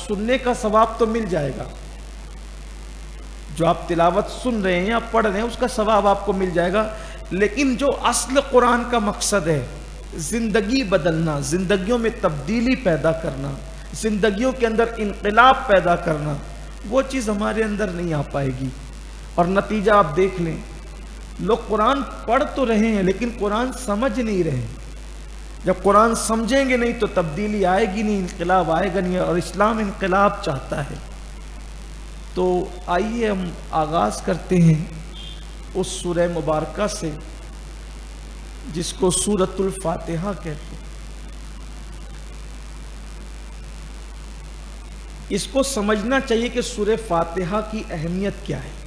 سننے کا ثواب تو مل جائے گا، جو آپ تلاوت سن رہے ہیں یا پڑھ رہے ہیں اس کا ثواب آپ کو مل جائے گا، لیکن جو اصل قرآن کا مقصد ہے، زندگی بدلنا، زندگیوں میں تبدیلی پیدا کرنا، زندگیوں کے اندر انقلاب پیدا کرنا، وہ چیز ہمارے اندر نہیں آ پائے گی۔ اور نتیجہ آپ دیکھ لیں، لوگ قرآن پڑھ تو رہے ہیں لیکن قرآن سمجھ نہیں رہے۔ جب قرآن سمجھیں گے نہیں تو تبدیلی آئے گی نہیں، انقلاب آئے گا نہیں، اور اسلام انقلاب چاہتا ہے۔ تو آئیے ہم آغاز کرتے ہیں اس سورہ مبارکہ سے جس کو سورۃ الفاتحہ کہتے ہیں۔ اس کو سمجھنا چاہیے کہ سورہ فاتحہ کی اہمیت کیا ہے۔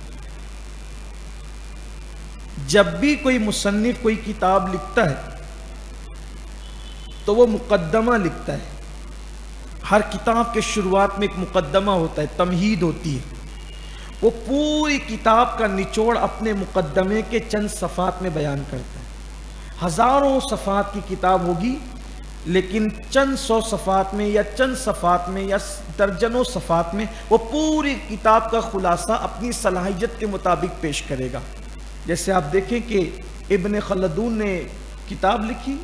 جب بھی کوئی مصنف کوئی کتاب لکھتا ہے تو وہ مقدمہ لکھتا ہے۔ ہر کتاب کے شروعات میں ایک مقدمہ ہوتا ہے، تمہید ہوتی ہے۔ وہ پوری کتاب کا نچوڑ اپنے مقدمے کے چند صفحات میں بیان کرتا ہے۔ ہزاروں صفحات کی کتاب ہوگی لیکن چند سو صفحات میں یا چند صفحات میں یا درجنوں صفحات میں وہ پوری کتاب کا خلاصہ اپنی صلاحیت کے مطابق پیش کرے گا۔ جیسے آپ دیکھیں کہ ابن خلدون نے کتاب لکھی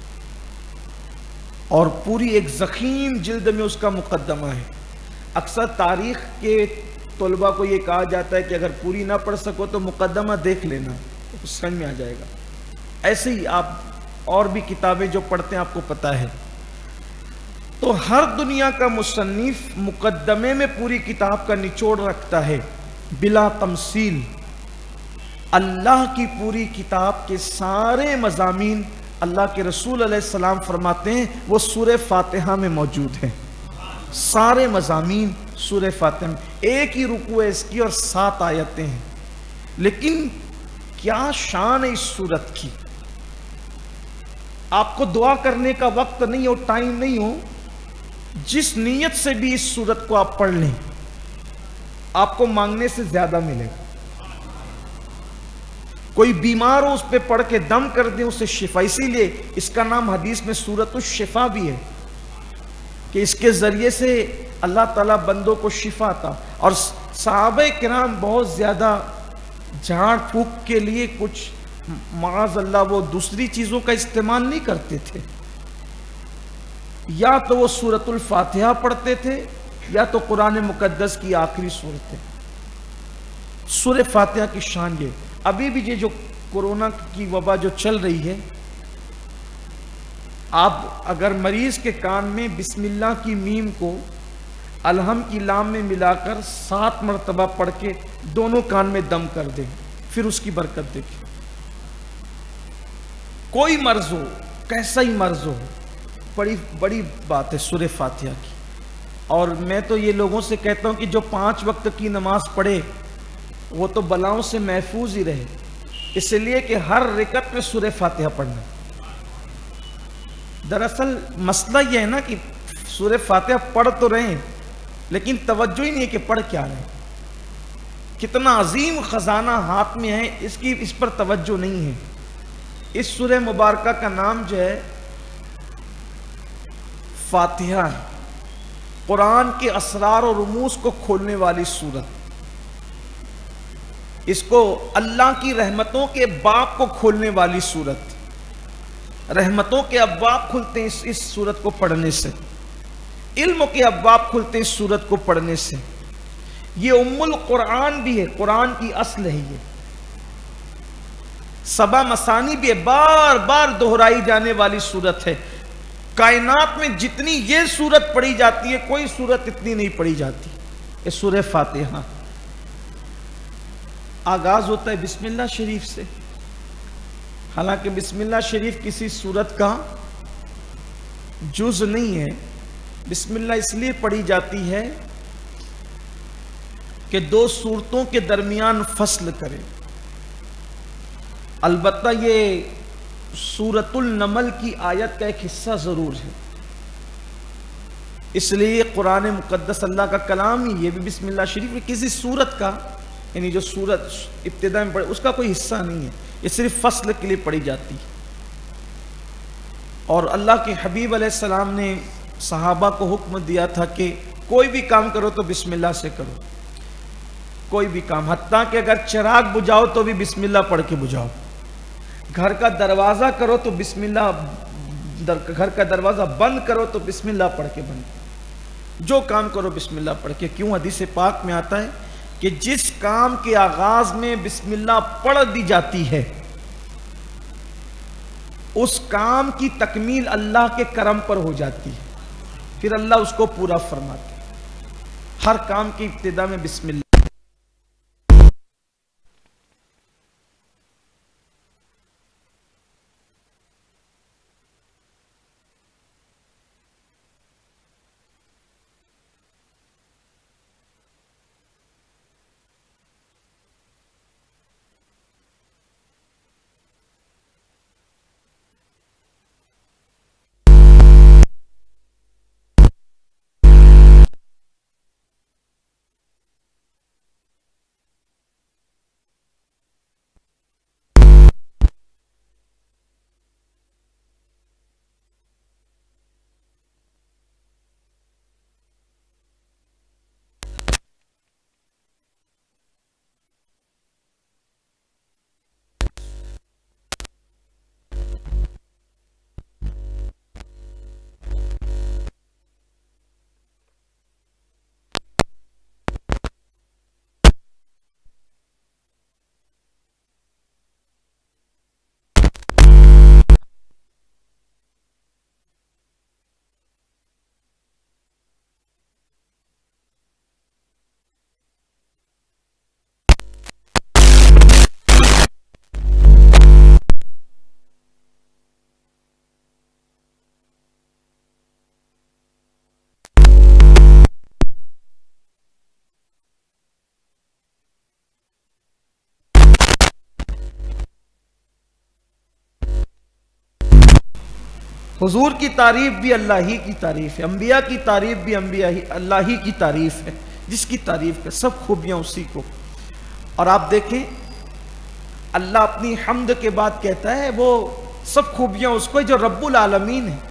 اور پوری ایک ضخیم جلد میں اس کا مقدمہ ہے۔ اکثر تاریخ کے طلباء کو یہ کہا جاتا ہے کہ اگر پوری نہ پڑھ سکو تو مقدمہ دیکھ لینا، تو سمجھ میں آ جائے گا۔ ایسے ہی آپ اور بھی کتابیں جو پڑھتے ہیں آپ کو پتہ ہے۔ تو ہر دنیا کا مصنف مقدمے میں پوری کتاب کا نچوڑ رکھتا ہے بلا تمثیل۔ اللہ کی پوری کتاب کے سارے مضامین اللہ کے رسول علیہ السلام فرماتے ہیں وہ سورہ فاتحہ میں موجود ہیں۔ سارے مضامین سورہ فاتحہ میں، ایک ہی رکوع ہے اس کی اور 7 آیتیں ہیں۔ لیکن کیا شان ہے اس سورت کی۔ آپ کو دعا کرنے کا وقت نہیں ہو، ٹائم نہیں ہو، جس نیت سے بھی اس سورت کو آپ پڑھ لیں آپ کو مانگنے سے زیادہ ملے گا۔ کوئی بیمار ہو اس پہ پڑھ کے دم کر دیں اسے شفا، اسی لیے اس کا نام حدیث میں سورۃ الشفا بھی ہے کہ اس کے ذریعے سے اللہ تعالیٰ بندوں کو شفا تھا۔ اور صحابہ کرام بہت زیادہ جھاڑ پھونک کے لیے کچھ معاذ اللہ وہ دوسری چیزوں کا استعمال نہیں کرتے تھے، یا تو وہ سورۃ الفاتحہ پڑھتے تھے یا تو قرآن مقدس کی آخری صورتیں۔ سورہ فاتحہ کی شان یہ، ابھی بھی یہ جو کورونا کی وبا جو چل رہی ہے، آپ اگر مریض کے کان میں بسم اللہ کی میم کو الحم کی لام میں ملا کر 7 مرتبہ پڑھ کے دونوں کان میں دم کر دیں، پھر اس کی برکت دیکھیں۔ کوئی مرض ہو، کیسا ہی مرض ہو، بڑی بات ہے سورہ فاتحہ کی۔ اور میں تو یہ لوگوں سے کہتا ہوں کہ جو 5 وقت کی نماز پڑھے وہ تو بلاؤں سے محفوظ ہی رہے، اس لیے کہ ہر رکعت میں سورہ فاتحہ پڑھنا۔ دراصل مسئلہ یہ ہے نا کہ سورہ فاتحہ پڑھ تو رہے ہیں لیکن توجہ ہی نہیں ہے کہ پڑھ کیا رہے ہیں۔ کتنا عظیم خزانہ ہاتھ میں ہے، اس پر توجہ نہیں ہے۔ اس سورہ مبارکہ کا نام جو ہے فاتحہ ہے، قرآن کے اسرار و رموز کو کھولنے والی سورت۔ اس کو اللہ کی رحمتوں کے باب کو کھولنے والی سورت۔ رحمتوں کے ابواب کھلتے ہیں اس سورت کو پڑھنے سے، علم کے ابواب کھلتے ہیں اس سورت کو پڑھنے سے۔ یہ ام القرآن بھی ہے، قرآن کی اصل ہے، یہ 7 مثانی بھی ہے، بار بار دہرائی جانے والی سورت ہے۔ کائنات میں جتنی یہ سورت پڑھی جاتی ہے کوئی سورت اتنی نہیں پڑھی جاتی۔ یہ سورہ فاتحہ آغاز ہوتا ہے بسم اللہ شریف سے، حالانکہ بسم اللہ شریف کسی سورت کا جز نہیں ہے۔ بسم اللہ اس لیے پڑھی جاتی ہے کہ 2 سورتوں کے درمیان فصل کرے۔ البتہ یہ سورۃ النمل کی آیت کا ایک حصہ ضرور ہے، اس لیے قرآن مقدس اللہ کا کلام ہی یہ بھی بسم اللہ شریف ہے، کسی سورت کا یعنی جو سورت ابتدا میں پڑھے اس کا کوئی حصہ نہیں ہے، یہ صرف فصل کے لیے پڑھی جاتی ہے۔ اور اللہ کے حبیب علیہ السلام نے صحابہ کو حکم دیا تھا کہ कोई भी काम करो तो बिस्मिल्लाह से करो, कोई भी काम, हत्ता कि अगर चिराग बुझाओ तो भी बिस्मिल्लाह पढ़ के बुझाओ, घर का दरवाजा करो तो बिस्मिल्लाह, घर का दरवाजा बंद करो तो बिस्मिल्लाह पढ़ के बंद करो, जो काम करो बिस्मिल्लाह पढ़ के। क्यों? हदीस पाक में आता है कि जिस काम के आगाज में बिस्मिल्लाह पढ़ दी जाती है उस काम की तकमील अल्लाह के करम पर हो जाती है, फिर अल्लाह उसको पूरा फरमाते हैं। हर काम की इब्तिदा में बिस्मिल्लाह। हुजूर की तारीफ भी अल्लाह ही की तारीफ है, अंबिया की तारीफ भी अल्लाह ही की तारीफ है, जिसकी तारीफ है सब खूबियां उसी को। और आप देखें अल्लाह अपनी हम्द के बाद कहता है वो सब खूबियां उसको जो रब्बुल आलमीन है।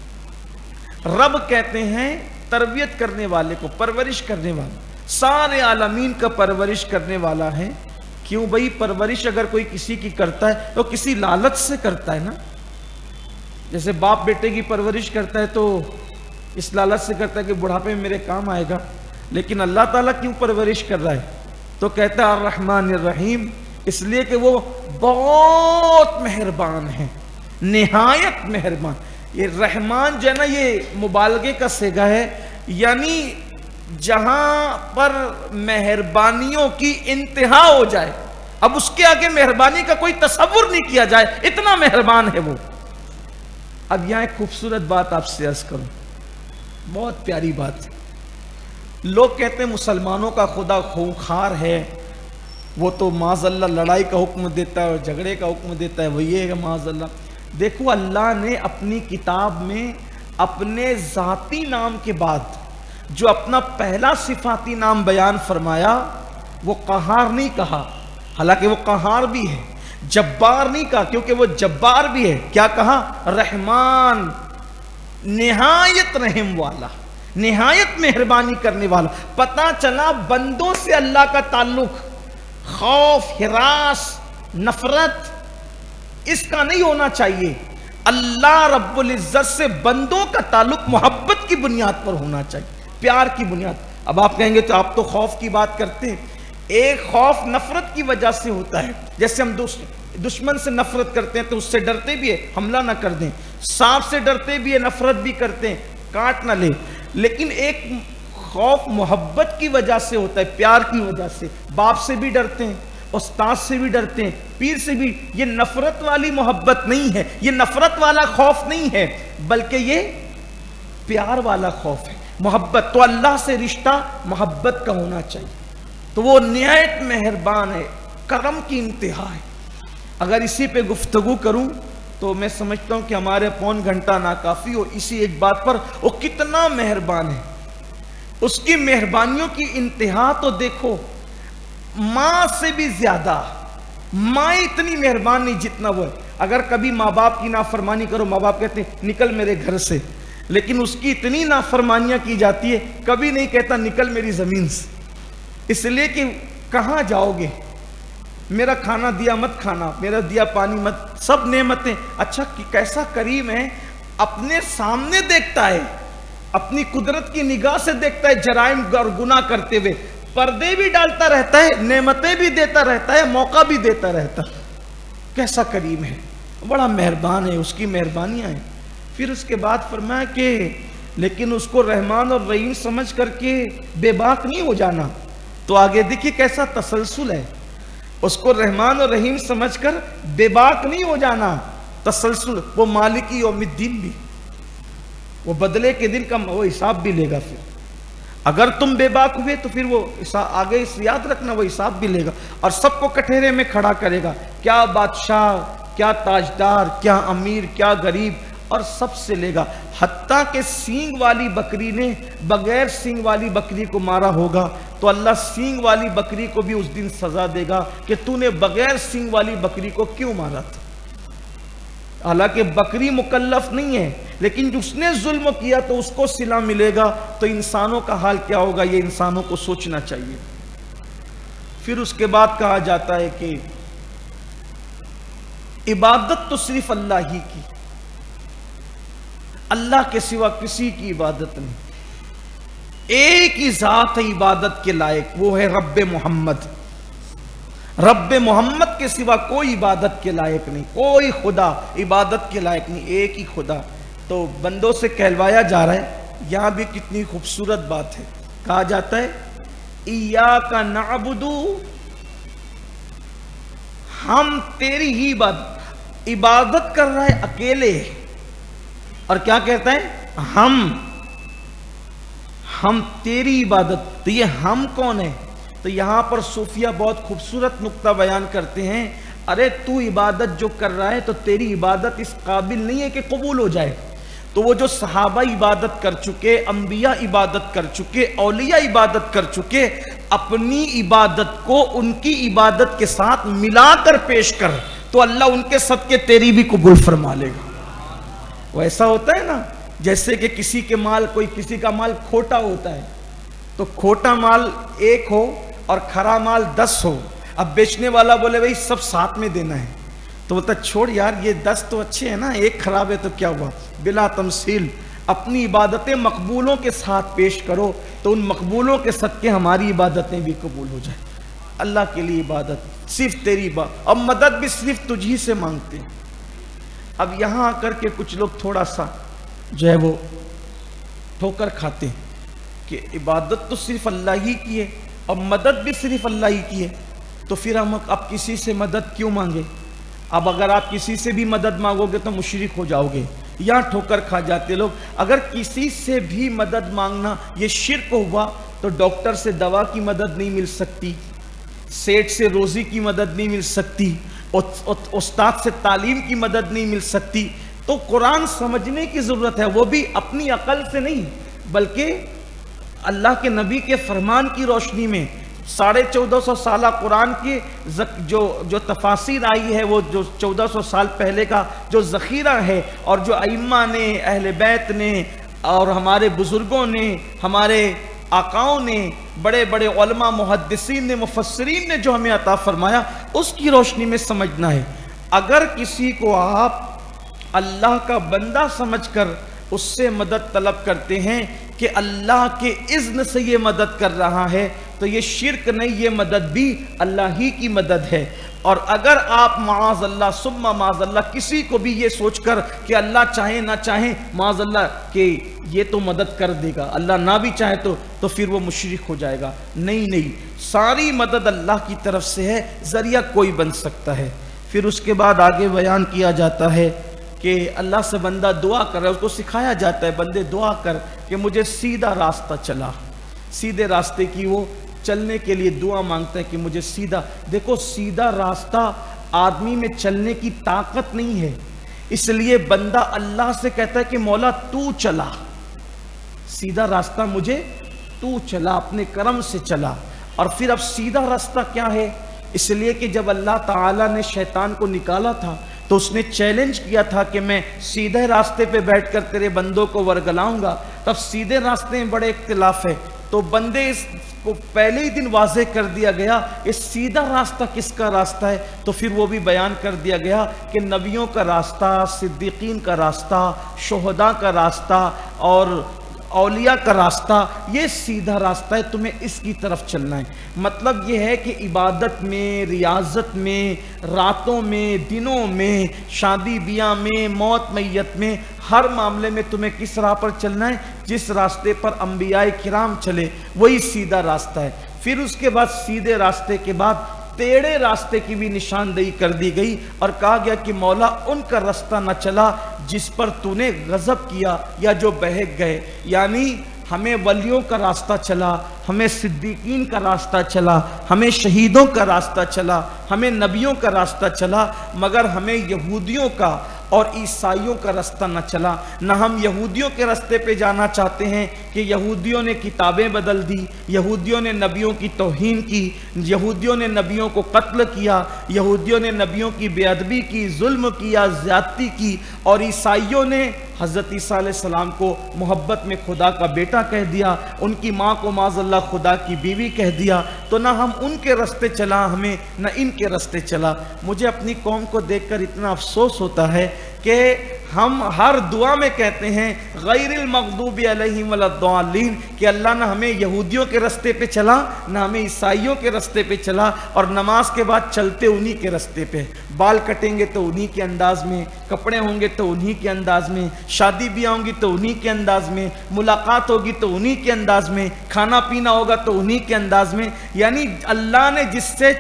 रब कहते हैं तरबियत करने वाले को, परवरिश करने वाला, सारे आलमीन का परवरिश करने वाला है। क्यों भाई? परवरिश अगर कोई किसी की करता है तो किसी लालच से करता है ना। जैसे बाप बेटे की परवरिश करता है तो इस लालच से करता है कि बुढ़ापे में मेरे काम आएगा, लेकिन अल्लाह ताला क्यों परवरिश कर रहा है? तो कहता है अर्रहमान अर्रहीम, इसलिए कि वो बहुत मेहरबान है, निहायत मेहरबान। ये रहमान जो है ना, ये मुबालगे का सेगा है, यानी जहां पर मेहरबानियों की इंतहा हो जाए, अब उसके आगे मेहरबानी का कोई तसव्वुर नहीं किया जाए, इतना मेहरबान है वो। अब यहां एक खूबसूरत बात आपसे अर्ज करूं, बहुत प्यारी बात। लोग कहते हैं मुसलमानों का खुदा खूंखार है, वो तो माज़अल्लाह लड़ाई का हुक्म देता है और झगड़े का हुक्म देता है, वही है माज़अल्लाह। देखो अल्लाह ने अपनी किताब में अपने ज़ाती नाम के बाद जो अपना पहला सिफाती नाम बयान फरमाया वो कहार नहीं कहा, हालांकि वो कहार भी है, जब्बार नहीं कहा क्योंकि वो जब्बार भी है। क्या कहा? रहमान, निहायत रहम वाला, निहायत मेहरबानी करने वाला। पता चला बंदों से अल्लाह का ताल्लुक खौफ, हिरास, नफरत इसका नहीं होना चाहिए। अल्लाह रब्बुल इज्जत से बंदों का ताल्लुक मोहब्बत की बुनियाद पर होना चाहिए, प्यार की बुनियाद। अब आप कहेंगे तो आप तो खौफ की बात करते हैं, एक खौफ नफरत की वजह से होता है। जैसे हम दुश्मन से नफरत करते हैं तो उससे डरते भी है हमला ना कर दें, सांप से डरते भी है, नफरत भी करते हैं काट ना ले। लेकिन एक खौफ मोहब्बत की वजह से होता है, प्यार की वजह से। बाप से भी डरते हैं, उस्ताद से भी डरते हैं, पीर से भी। ये नफरत वाली मोहब्बत नहीं है, ये नफरत वाला खौफ नहीं है, बल्कि ये प्यार वाला खौफ है, मोहब्बत। तो अल्लाह से रिश्ता मोहब्बत का होना चाहिए। तो वो निहायत मेहरबान है, करम की इंतहा है। अगर इसी पे गुफ्तगू करूं तो मैं समझता हूं कि हमारे पौन घंटा नाकाफी हो इसी एक बात पर, वो कितना मेहरबान है। उसकी मेहरबानियों की इंतहा तो देखो, मां से भी ज्यादा, मां इतनी मेहरबान नहीं जितना वो है। अगर कभी माँ बाप की नाफरमानी करो, माँ बाप कहते हैं निकल मेरे घर से, لیکن اس کی اتنی نافرمانیاں کی جاتی ہے، کبھی نہیں کہتا نکل میری زمین سے، اس لیے کہ کہاں جاؤ گے، میرا کھانا دیا مت کھانا، میرا دیا پانی مت، سب نعمتیں۔ اچھا کیسا کریم ہے، اپنے سامنے دیکھتا ہے، اپنی قدرت کی نگاہ سے دیکھتا ہے جرائم اور گناہ کرتے ہوئے، پردے بھی ڈالتا رہتا ہے، نعمتیں بھی دیتا رہتا ہے، موقع بھی دیتا رہتا ہے۔ کیسا کریم ہے، بڑا مہربان ہے، اس کی مہربانیاں ہیں۔ پھر اس کے بعد فرمایا کہ لیکن اس کو رحمان اور رحیم سمجھ کر کے بے باک نہیں ہو جانا۔ تو آگے دیکھیے کیسا تسلسل ہے، اس کو رحمان اور رحیم سمجھ کر بے باک نہیں ہو جانا، تسلسل۔ وہ مالک یوم الدین بھی، وہ بدلے کے دن کا وہ حساب بھی لے گا۔ پھر اگر تم بے باک ہوئے تو پھر وہ آگے یاد رکھنا وہ حساب بھی لے گا، اور سب کو کٹہرے میں کھڑا کرے گا، کیا بادشاہ، کیا تاجدار، کیا امیر، کیا غریب، اور سب سے لے گا۔ حتیٰ کہ سینگ والی بکری نے بغیر سینگ والی بکری کو مارا ہوگا تو اللہ سینگ والی بکری کو بھی اس دن سزا دے گا کہ تو نے بغیر سینگ والی بکری کو کیوں مارا تھا۔ حالانکہ بکری مکلف نہیں ہے، لیکن اس نے ظلم کیا تو اس کو صلہ ملے گا۔ تو انسانوں کا حال کیا ہوگا، یہ انسانوں کو سوچنا چاہیے۔ پھر اس کے بعد کہا جاتا ہے کہ عبادت تو صرف اللہ ہی کی، اللہ کے سوا کسی کی عبادت نہیں، ایک ہی ذات ہے عبادت کے لائق، وہ ہے رب محمد۔ رب محمد کے سوا کوئی عبادت کے لائق نہیں، کوئی خدا عبادت کے لائق نہیں، ایک ہی خدا۔ تو بندوں سے کہلوایا جا رہا ہے، یہاں بھی کتنی خوبصورت بات ہے، کہا جاتا ہے ایاک نعبد، ہم تیری ہی عبادت کر رہے اکیلے، اور کیا کہتا ہے ہم تیری عبادت۔ تو یہ ہم کون ہے؟ تو یہاں پر صوفیہ بہت خوبصورت نقطہ بیان کرتے ہیں، ارے تو عبادت جو کر رہا ہے تو تیری عبادت اس قابل نہیں ہے کہ قبول ہو جائے۔ تو وہ جو صحابہ عبادت کر چکے، انبیاء عبادت کر چکے، اولیاء عبادت کر چکے، اپنی عبادت کو ان کی عبادت کے ساتھ ملا کر پیش کر، تو اللہ ان کے صدقے تیری بھی قبول فرما لے گا۔ وہ ایسا ہوتا ہے نا، جیسے کہ کسی کا مال کھوٹا ہوتا ہے، تو کھوٹا مال 1 ہو اور کھرا مال 10 ہو، اب بیچنے والا بولے بھائی سب ساتھ میں دینا ہے، تو بولتا چھوڑ یار یہ 10 تو اچھے ہیں نا، 1 خراب ہے تو کیا ہوا۔ بلا تمثیل اپنی عبادتیں مقبولوں کے ساتھ پیش کرو تو ان مقبولوں کے صدقے ہماری عبادتیں بھی قبول ہو جائیں۔ اللہ کے لیے عبادت صرف تیری عبادت، اور مدد بھی صرف تجھی سے مانگتے ہیں۔ اب یہاں آ کر کے کچھ لوگ تھوڑا سا جو ہے وہ ٹھوکر کھاتے ہیں کہ عبادت تو صرف اللہ ہی کی ہے اور مدد بھی صرف اللہ ہی کی ہے، تو پھر ہم اب کسی سے مدد کیوں مانگے؟ اب اگر آپ کسی سے بھی مدد مانگو گے تو مشرک ہو جاؤ گے۔ یہاں ٹھوکر کھا جاتے لوگ، اگر کسی سے بھی مدد مانگنا یہ شرک ہوا تو ڈاکٹر سے دوا کی مدد نہیں مل سکتی، سیٹ سے روزی کی مدد نہیں مل سکتی، استاد سے تعلیم کی مدد نہیں مل سکتی۔ تو قرآن سمجھنے کی ضرورت ہے، وہ بھی اپنی عقل سے نہیں بلکہ اللہ کے نبی کے فرمان کی روشنی میں۔ 1450 سالہ قرآن کی جو تفاسیر آئی ہے، وہ جو 1400 سال پہلے کا جو ذخیرہ ہے، اور جو ائمہ نے، اہل بیت نے، اور ہمارے بزرگوں نے، ہمارے آقاؤں نے، بڑے بڑے علماء، محدثین نے، مفسرین نے جو ہمیں عطا فرمایا، اس کی روشنی میں سمجھنا ہے۔ اگر کسی کو آپ اللہ کا بندہ سمجھ کر اس سے مدد طلب کرتے ہیں کہ اللہ کے اذن سے یہ مدد کر رہا ہے، تو یہ شرک نہیں، یہ مدد بھی اللہ ہی کی مدد ہے۔ اور اگر آپ معاذ اللہ ثم معاذ اللہ کسی کو بھی یہ سوچ کر کہ اللہ چاہے نہ چاہے معاذ اللہ کہ یہ تو مدد کر دے گا، اللہ نہ بھی چاہے تو پھر وہ مشرک ہو جائے گا۔ نہیں، ساری مدد اللہ کی طرف سے ہے، ذریعہ کوئی بن سکتا ہے۔ پھر اس کے بعد آگے بیان کیا جاتا ہے کہ اللہ سے بندہ دعا کر رہا ہے، اس کو سکھایا جاتا ہے بندے دعا کر کہ مجھے سیدھا راستہ چلا، سیدھے راستے کی وہ چلنے کے لیے دعا مانگتا ہے کہ مجھے سیدھا۔ دیکھو سیدھا راستہ آدمی میں چلنے کی طاقت نہیں ہے، اس لیے بندہ اللہ سے کہتا ہے کہ مولا تو چلا، سیدھا راستہ مجھے تو چلا، اپنے کرم سے چلا۔ اور پھر اب سیدھا راستہ کیا ہے؟ اس لیے کہ جب اللہ تعالیٰ نے شیطان کو نکالا تھا تو اس نے چیلنج کیا تھا کہ میں سیدھے راستے پہ بیٹھ کر تیرے بندوں کو ورگلاؤں گا، تب سیدھے راستے میں بڑے اختلاف ہے، تو بندے اس کو پہلے ہی دن واضح کر دیا گیا یہ سیدھا راستہ کس کا راستہ ہے، تو پھر وہ بھی بیان کر دیا گیا کہ نبیوں کا راستہ، صدیقین کا راستہ، شہداء کا راستہ اور اولیاء کا راستہ، یہ سیدھا راستہ ہے، تمہیں اس کی طرف چلنا ہے۔ مطلب یہ ہے کہ عبادت میں، ریاضت میں، راتوں میں، دنوں میں، شادی بیاہ میں، موت میت میں، ہر معاملے میں تمہیں کس راہ پر چلنا ہے؟ جس راستے پر انبیاء کرام چلے وہی سیدھا راستہ ہے۔ پھر اس کے بعد سیدھے راستے کے بعد ٹیڑھے راستے کی بھی نشاندہی کر دی گئی اور کہا گیا کہ مولا ان کا راستہ نہ چلا جس پر تو نے غضب کیا یا جو بہک گئے، یعنی ہمیں ولیوں کا راستہ چلا، ہمیں صدیقین کا راستہ چلا، ہمیں شہیدوں کا راستہ چلا، ہمیں نبیوں کا راستہ چلا، مگر ہمیں یہودیوں کا اور عیسائیوں کا راستہ نہ چلا۔ نہ ہم یہودیوں کے راستے پہ جانا چاہتے ہیں کہ یہودیوں نے کتابیں بدل دی، یہودیوں نے نبیوں کی توہین کی، یہودیوں نے نبیوں کو قتل کیا، یہودیوں نے نبیوں کی بے ادبی کی، ظلم کیا، زیادتی کی، اور عیسائیوں نے حضرت عیسیٰ علیہ السلام کو محبت میں خدا کا بیٹا کہہ دیا، ان کی ماں کو معاذ اللہ خدا کی بیوی کہہ دیا۔ تو نہ ہم ان کے راستے چلا ہمیں، نہ ان کے راستے چلا۔ مجھے اپنی قوم کو دیکھ کر اتنا افسوس ہوتا ہے کہ ہم ہر دعا میں کہتے ہیں غیر المغضوب علیہم ولا الضالین، کہ اللہ نہ ہمیں یہودیوں کے راستے پہ چلا نہ ہمیں عیسائیوں کے راستے پہ چلا، اور نماز کے بعد چلتے انہی کے راستے پہ، بال کٹیں گے تو انہی کے انداز میں، کپڑے ہوں گے تو انہی کے انداز میں، شادی بیاہ ہوں گی تو انہی کے انداز میں، ملاقات ہوگی تو انہی کے انداز میں، کھانا پینا ہوگا تو انہی کے انداز میں۔ یعنی اللہ نے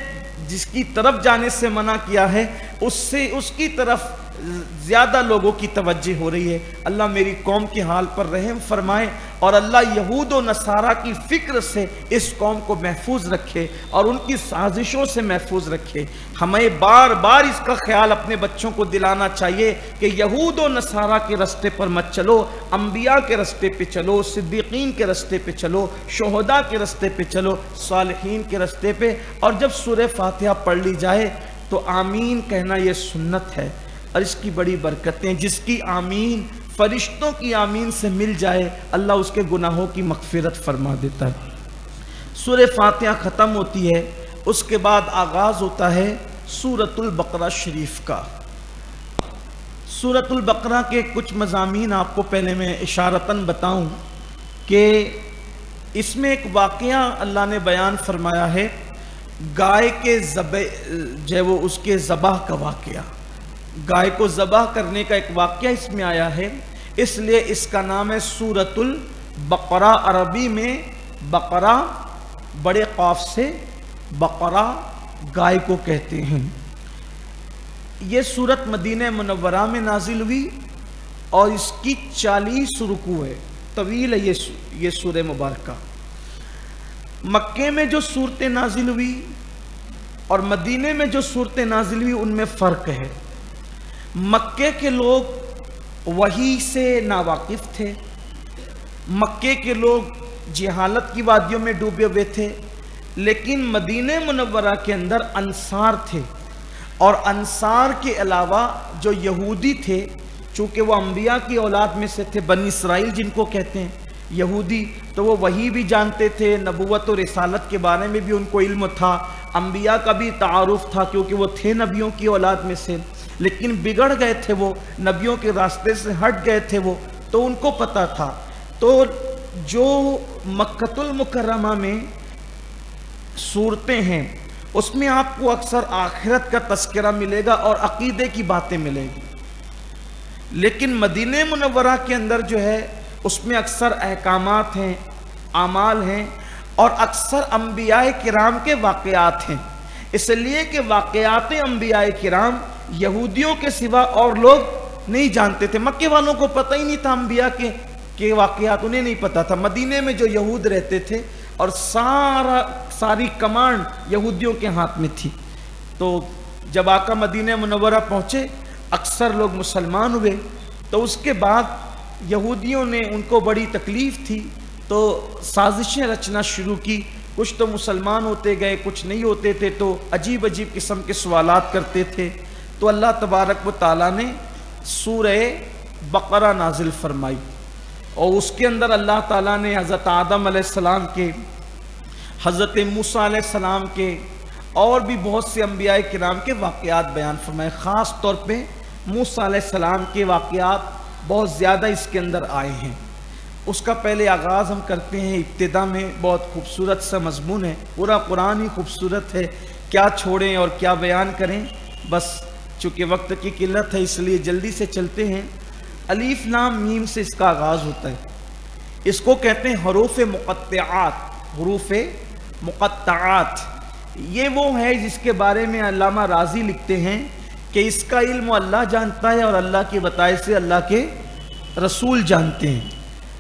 جس کی طرف جانے سے منع کیا ہے اس کی طرف زیادہ لوگوں کی توجہ ہو رہی ہے۔ اللہ میری قوم کے حال پر رحم فرمائے، اور اللہ یہود و نصارہ کی فکر سے اس قوم کو محفوظ رکھے اور ان کی سازشوں سے محفوظ رکھے۔ ہمیں بار بار اس کا خیال اپنے بچوں کو دلانا چاہیے کہ یہود و نصارہ کے راستے پر مت چلو، انبیاء کے راستے پہ چلو، صدیقین کے راستے پہ چلو، شہداء کے راستے پہ چلو، صالحین کے راستے پہ۔ اور جب سورہ فاتحہ پڑھ لی جائے تو آمین کہنا یہ سنت ہے، اور اس کی بڑی برکتیں، جس کی آمین فرشتوں کی آمین سے مل جائے اللہ اس کے گناہوں کی مغفرت فرما دیتا ہے۔ سورہ فاتحہ ختم ہوتی ہے، اس کے بعد آغاز ہوتا ہے سورۃ البقرہ شریف کا۔ سورۃ البقرہ کے کچھ مضامین آپ کو پہلے میں اشارتاً بتاؤں کہ اس میں ایک واقعہ اللہ نے بیان فرمایا ہے، گائے کے اس کے ذبح کا واقعہ، گائے کو ذبح کرنے کا ایک واقعہ اس میں آیا ہے، اس لیے اس کا نام ہے سورۃ البقرہ۔ عربی میں بقرہ بڑے قاف سے بقرہ گائے کو کہتے ہیں۔ یہ سورت مدینہ منورہ میں نازل ہوئی اور اس کی 40 رکوع ہے، طویل ہے یہ سورہ مبارکہ۔ مکے میں جو صورتیں نازل ہوئی اور مدینے میں جو صورتیں نازل ہوئی ان میں فرق ہے۔ مکے کے لوگ وحی سے ناواقف تھے، مکے کے لوگ جہالت کی وادیوں میں ڈوبے ہوئے تھے، لیکن مدینہ منورہ کے اندر انصار تھے، اور انصار کے علاوہ جو یہودی تھے، چونکہ وہ انبیاء کی اولاد میں سے تھے، بنی اسرائیل جن کو کہتے ہیں یہودی، تو وہ وحی بھی جانتے تھے، نبوت و رسالت کے بارے میں بھی ان کو علم تھا، انبیاء کا بھی تعارف تھا کیونکہ وہ تھے نبیوں کی اولاد میں سے، لیکن بگڑ گئے تھے، وہ نبیوں کے راستے سے ہٹ گئے تھے، وہ تو ان کو پتہ تھا۔ تو جو مکۃ المکرمہ میں صورتیں ہیں اس میں آپ کو اکثر آخرت کا تذکرہ ملے گا اور عقیدے کی باتیں ملے گی، لیکن مدینہ منورہ کے اندر جو ہے اس میں اکثر احکامات ہیں، اعمال ہیں، اور اکثر انبیاء کرام کے واقعات ہیں، اس لیے کہ واقعات انبیاء کرام یہودیوں کے سوا اور لوگ نہیں جانتے تھے۔ مکے والوں کو پتہ ہی نہیں تھا انبیاء کے واقعات، انہیں نہیں پتہ تھا۔ مدینے میں جو یہود رہتے تھے اور ساری کمانڈ یہودیوں کے ہاتھ میں تھی، تو جب آقا مدینہ منورہ پہنچے اکثر لوگ مسلمان ہوئے، تو اس کے بعد یہودیوں نے، ان کو بڑی تکلیف تھی تو سازشیں رچنا شروع کی، کچھ تو مسلمان ہوتے گئے، کچھ نہیں ہوتے تھے، تو عجیب عجیب قسم کے سوالات کرتے تھے۔ तो अल्लाह तबारक व ताला ने सूरह बकरा नाजिल फरमाई और उसके अंदर अल्लाह ताला ने हज़रत आदम अलैहिस्सलाम के, हज़रत मूसा अलैहिस्सलाम के और भी बहुत से अंबियाए किराम के वाक़यात बयान फरमाए। ख़ास तौर पे मूसा अलैहिस्सलाम के वाक़यात बहुत ज़्यादा इसके अंदर आए हैं। उसका पहले आगाज़ हम करते हैं। इब्तिदा में बहुत खूबसूरत सा मज़मून है, पूरा कुरान ही खूबसूरत है, क्या छोड़ें और क्या बयान करें। बस चूँकि वक्त की किल्लत है इसलिए जल्दी से चलते हैं। अलीफ लाम मीम से इसका आगाज़ होता है। इसको कहते हैं हरूफ़ मुक़त्तआत, हरूफ़ मुक़त्तआत। ये वो है जिसके बारे में अल्लामा राज़ी लिखते हैं कि इसका इल्म अल्लाह जानता है और अल्लाह की बताए से अल्लाह के रसूल जानते हैं।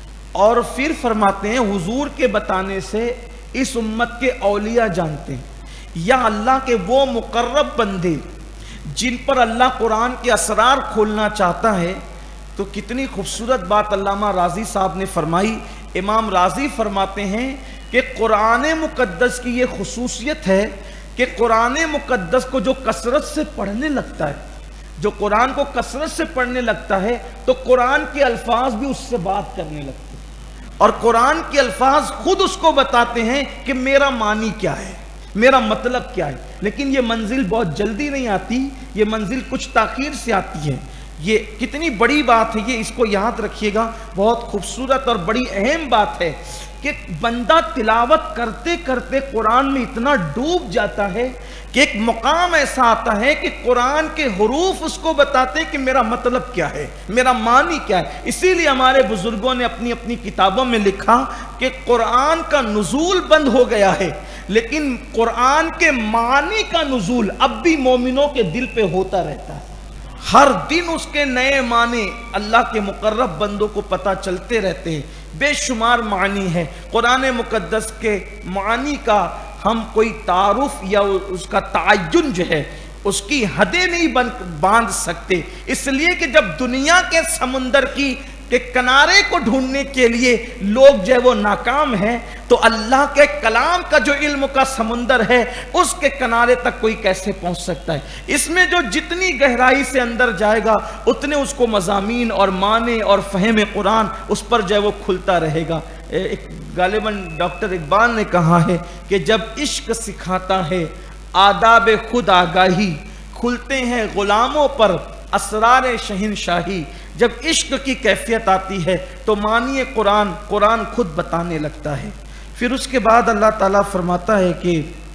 और फिर फरमाते हैं हुजूर के बताने से इस उम्मत के औलिया जानते हैं, या अल्लाह के वो मुकर्रब बंदे जिन पर अल्लाह कुरान के असरार खोलना चाहता है। तो कितनी खूबसूरत बात अल्लामा राज़ी साहब ने फरमाई। इमाम राज़ी फरमाते हैं कि कुरान मुक़द्दस की ये खुसूसियत है कि कुरान मुक़द्दस को जो कसरत से पढ़ने लगता है, जो कुरान को कसरत से पढ़ने लगता है, तो कुरान के अल्फाज भी उससे बात करने लगते हैं और कुरान के अल्फाज खुद उसको बताते हैं कि मेरा मानी क्या है, मेरा मतलब क्या है। लेकिन ये मंजिल बहुत जल्दी नहीं आती, ये मंजिल कुछ ताख़ीर से आती है। ये कितनी बड़ी बात है, ये इसको याद रखिएगा। बहुत खूबसूरत और बड़ी अहम बात है कि बंदा तिलावत करते करते कुरान में इतना डूब जाता है कि एक मुकाम ऐसा आता है कि कुरान के हुरूफ उसको बताते हैं कि मेरा मतलब क्या है, मेरा मानी क्या है। इसीलिए हमारे बुजुर्गों ने अपनी अपनी किताबों में लिखा कि कुरान का नुज़ूल बंद हो गया है, लेकिन कुरान के मानी का नुज़ूल अब भी मोमिनों के दिल पे होता रहता है। हर दिन उसके नए माने अल्लाह के मुकर्रब बंदों को पता चलते रहते हैं। बेशुमार मानी है कुरान मुक़द्दस के मानी का, हम कोई तारुफ या उसका तायुन जो है उसकी हदें नहीं बांध सकते। इसलिए कि जब दुनिया के समुंदर के किनारे को ढूंढने के लिए लोग जो है वो नाकाम हैं, तो अल्लाह के कलाम का जो इल्म का समुंदर है उसके किनारे तक कोई कैसे पहुंच सकता है। इसमें जो जितनी गहराई से अंदर जाएगा उतने उसको मज़ामीन और माने और फ़हम कुरान उस पर जो है वो खुलता रहेगा। एक गालिबन डॉक्टर इकबाल ने कहा है कि जब इश्क सिखाता है आदाब खुद आगाही, खुलते हैं गुलामों पर असरार शहनशाही। जब इश्क की कैफियत आती है तो मानिए कुरान, कुरान खुद बताने लगता है। फिर उसके बाद अल्लाह ताला फरमाता है कि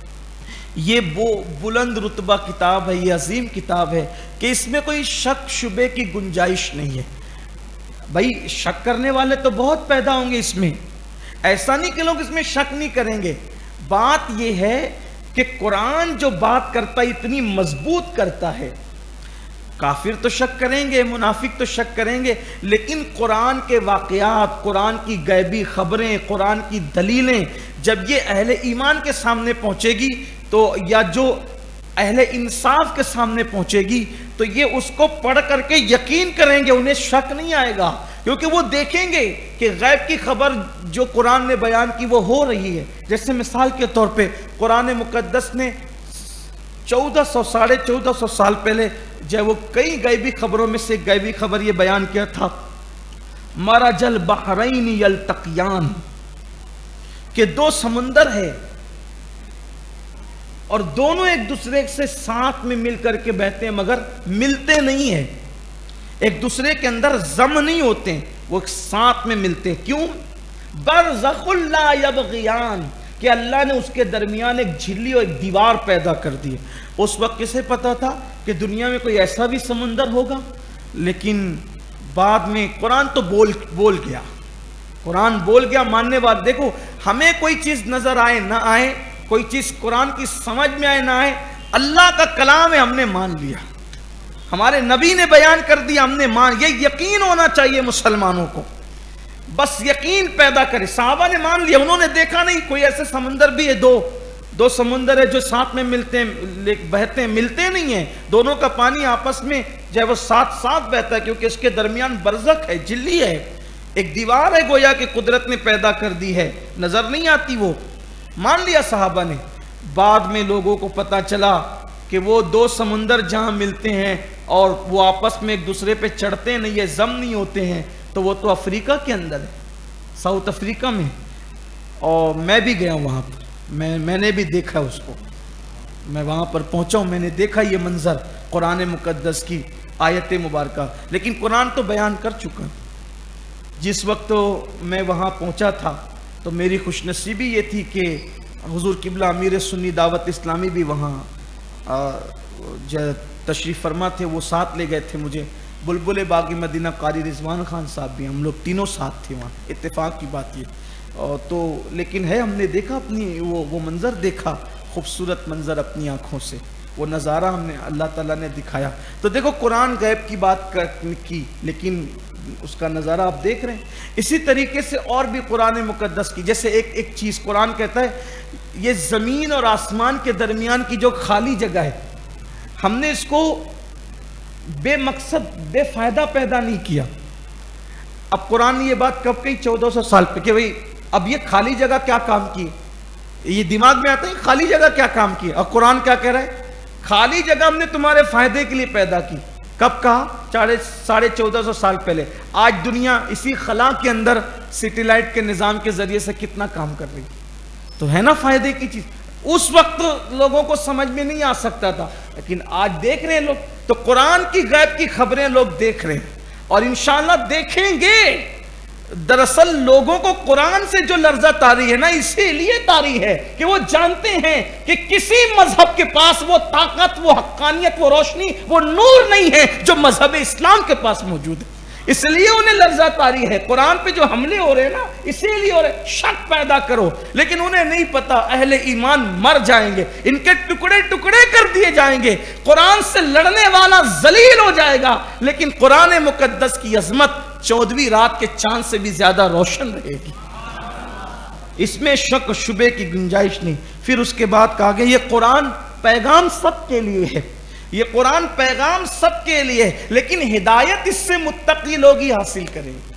ये वो बुलंद रुतबा किताब है, ये अजीम किताब है कि इसमें कोई शक शुबे की गुंजाइश नहीं है। भाई शक करने वाले तो बहुत पैदा होंगे इसमें, ऐसा नहीं कि लोग इसमें शक नहीं करेंगे। बात यह है कि कुरान जो बात करता है इतनी मजबूत करता है। काफिर तो शक करेंगे, मुनाफिक तो शक करेंगे, लेकिन कुरान के वाक़यात, कुरान की गैबी खबरें, कुरान की दलीलें जब ये अहले ईमान के सामने पहुंचेगी तो, या जो अहले इंसाफ के सामने पहुंचेगी, तो ये उसको पढ़ करके यकीन करेंगे, उन्हें शक नहीं आएगा, क्योंकि वो देखेंगे कि गैब की खबर जो कुरान ने बयान की वो हो रही है। जैसे मिसाल के तौर पे कुरान मुक़द्दस ने 1400 साढ़े 1400 साल पहले जब वो कई गैबी खबरों में से गैबी खबर ये बयान किया था, मरजल बहरैन यल्तक़ियान, कि दो समुंदर है और दोनों एक दूसरे से साथ में मिलकर के बहते हैं मगर मिलते नहीं है, एक दूसरे के अंदर जम नहीं होते हैं, वो साथ में मिलते हैं। क्यों? बरज़ख़ुल ला यबग़ियान, कि अल्लाह ने उसके दरमियान एक झिल्ली और एक दीवार पैदा कर दी है। उस वक्त किसे पता था कि दुनिया में कोई ऐसा भी समुंदर होगा? लेकिन बाद में कुरान तो बोल गया, कुरान बोल गया। मानने वाले देखो, हमें कोई चीज नजर आए ना आए, कोई चीज कुरान की समझ में आए ना आए, अल्लाह का कलाम है, हमने मान लिया, हमारे नबी ने बयान कर दिया, हमने मान। ये यकीन होना चाहिए मुसलमानों को, बस यकीन पैदा करे। साहबा ने मान लिया, उन्होंने देखा नहीं कोई ऐसे समुंदर भी है, दो समुंदर है जो साथ में मिलते हैं, बहते हैं, मिलते नहीं है, दोनों का पानी आपस में जो है वो साथ साथ बहता है, क्योंकि इसके दरमियान बरज़ख है, झिल्ली है, एक दीवार है गोया कि कुदरत ने पैदा कर दी है, नजर नहीं आती वो। मान लिया साहबा ने। बाद में लोगों को पता चला کہ وہ دو سمندر جہاں ملتے ہیں اور وہ آپس میں ایک دوسرے پہ چڑھتے نہیں ہے، ضم نہیں ہوتے ہیں، تو وہ تو افریقہ کے اندر ہے، ساؤتھ افریقہ میں. اور میں بھی گیا ہوں وہاں پر، میں نے بھی دیکھا اس کو، میں وہاں پر پہنچا ہوں، میں نے دیکھا یہ منظر قرآن مقدس کی آیت مبارکہ. لیکن قرآن تو بیان کر چکا. جس وقت میں وہاں پہنچا تھا تو میری خوش نصیبی یہ تھی کہ حضور قبلہ امیر سنی دعوت اسلامی بھی وہاں تشریف فرما تھے، وہ ساتھ لے گئے تھے مجھے. بلبل باغی مدینہ قاری رضوان خان صاحب بھی، ہم لوگ تینوں ساتھ تھے وہاں. اتفاق کی بات یہ تو لیکن ہے، ہم نے دیکھا اپنی وہ منظر دیکھا، خوبصورت منظر اپنی آنکھوں سے، وہ نظارہ ہم نے اللہ تعالیٰ نے دکھایا. تو دیکھو قرآن غیب کی بات کی، لیکن اس کا نظارہ آپ دیکھ رہے ہیں. اسی طریقے سے اور بھی قرآن مقدس کی، جیسے ایک چیز قرآن کہتا ہے یہ زمین اور آسمان کے درمیان کی جو خالی جگہ ہے، ہم نے اس کو بے مقصد بے فائدہ پیدا نہیں کیا. اب قرآن نے یہ بات کب کہی؟ 1400 سال پہ، کہ بھئی اب یہ خالی جگہ کیا کام کی؟ یہ دماغ میں آتا ہے خالی جگہ کیا کام کی؟ اور قرآن کیا کہہ رہا ہے؟ خالی جگہ ہم نے تمہارے فائدے کے لیے پیدا کی. کب کہا؟ 1450 سال پہلے. آج دنیا اسی خلا کے اندر سیٹلائٹ کے نظام کے ذریعے سے کتنا کام کر رہی، تو ہے نا فائدے کی چیز. اس وقت لوگوں کو سمجھ میں نہیں آ سکتا تھا، لیکن آج دیکھ رہے ہیں لوگ. تو قرآن کی غیب کی خبریں لوگ دیکھ رہے ہیں اور انشاءاللہ دیکھیں گے. دراصل لوگوں کو قرآن سے جو لرزہ طاری ہے نا، اسی لیے طاری ہے کہ وہ جانتے ہیں کہ کسی مذہب کے پاس وہ طاقت، وہ حقانیت، وہ روشنی، وہ نور نہیں ہے جو مذہب اسلام کے پاس موجود ہے. اس لیے انہیں لرزہ طاری ہے. قرآن پہ جو حملے ہو رہے ہیں نا، اسی لیے ہو رہے. شک پیدا کرو، لیکن انہیں نہیں پتا اہل ایمان مر جائیں گے، ان کے ٹکڑے ٹکڑے کر دیے جائیں گے. قرآن سے لڑنے والا ذلیل ہو جائے گا، لیکن قرآن مقدس کی عظمت 14ویں رات کے چاند سے بھی زیادہ روشن رہے گی. اس میں شک و شبے کی گنجائش نہیں. پھر اس کے بعد کہا گیا یہ قرآن پیغام سب کے لیے ہے، یہ قرآن پیغام سب کے لیے، لیکن ہدایت اس سے متقی لوگ ہی حاصل کریں گے.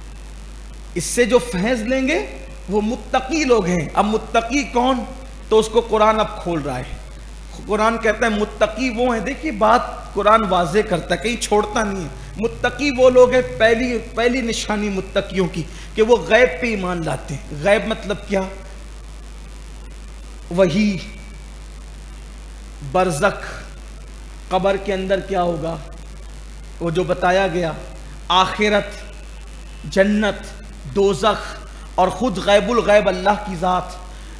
اس سے جو فیض لیں گے وہ متقی لوگ ہیں. اب متقی کون؟ تو اس کو قرآن اب کھول رہا ہے. قرآن کہتا ہے متقی وہ ہیں. دیکھیے بات قرآن واضح کرتا ہے، کہیں چھوڑتا نہیں ہے. متقی وہ لوگ ہیں، پہلی نشانی متقیوں کی کہ وہ غیب پہ ایمان لاتے ہیں. غیب مطلب کیا؟ وحی، برزخ، قبر کے اندر کیا ہوگا وہ جو بتایا گیا، آخرت، جنت، دوزخ، اور خود غیب الغیب اللہ کی ذات.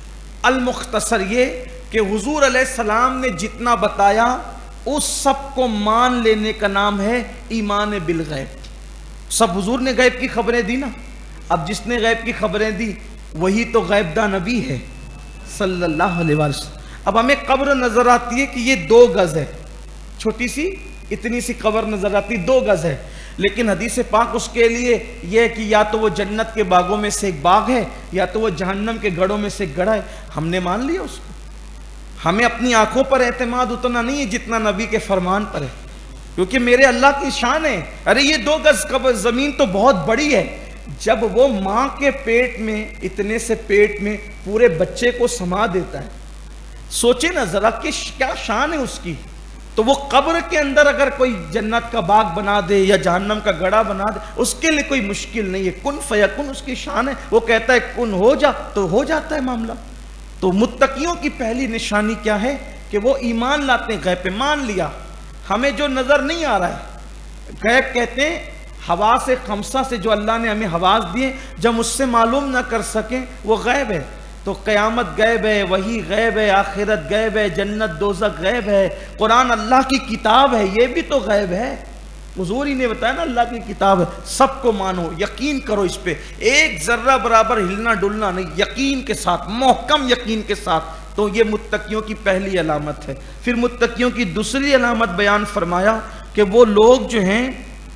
المختصر یہ کہ حضور علیہ السلام نے جتنا بتایا اس سب کو مان لینے کا نام ہے ایمان بالغیب. سب حضور نے غیب کی خبریں دی نا. اب جس نے غیب کی خبریں دی وہی تو غیب داں نبی ہے صلی اللہ علیہ وسلم. اب ہمیں قبر نظر آتی ہے کہ یہ 2 گز ہے، چھوٹی سی اتنی سی قبر نظر آتی، 2 گز ہے. لیکن حدیث پاک اس کے لیے یہ ہے کہ یا تو وہ جنت کے باغوں میں سے ایک باغ ہے یا تو وہ جہنم کے گڑھوں میں سے ایک گڑھا ہے. ہم نے مان لیا اس کو. ہمیں اپنی آنکھوں پر اعتماد اتنا نہیں ہے جتنا نبی کے فرمان پر ہے، کیونکہ میرے اللہ کی شان ہے. ارے یہ 2 گز قبر زمین تو بہت بڑی ہے. جب وہ ماں کے پیٹ میں، اتنے سے پیٹ میں پورے بچے کو سما دیتا ہے، سوچے نا ذرا کہ کیا شان ہے اس کی. تو وہ قبر کے اندر اگر کوئی جنت کا باغ بنا دے یا جہنم کا گڑھا بنا دے، اس کے لیے کوئی مشکل نہیں ہے. کن فیکن اس کی شان ہے. وہ کہتا ہے کن ہو جا تو ہو جاتا ہے معاملہ. تو متقیوں کی پہلی نشانی کیا ہے کہ وہ ایمان لاتے ہیں غیب پہ. مان لیا ہمیں جو نظر نہیں آ رہا ہے، غیب کہتے ہیں حواس خمسہ سے جو اللہ نے ہمیں حواس دیے، جب اس سے معلوم نہ کر سکیں وہ غیب ہے. تو قیامت غیب ہے، وحی غیب ہے، آخرت غیب ہے، جنت دوزخ غیب ہے، قرآن اللہ کی کتاب ہے، یہ بھی تو غیب ہے. حضور ہی نے بتایا نا اللہ کی کتاب ہے. سب کو مانو، یقین کرو اس پہ، ایک ذرہ برابر ہلنا ڈلنا نہیں، یقین کے ساتھ، محکم یقین کے ساتھ. تو یہ متقیوں کی پہلی علامت ہے. پھر متقیوں کی دوسری علامت بیان فرمایا کہ وہ لوگ جو ہیں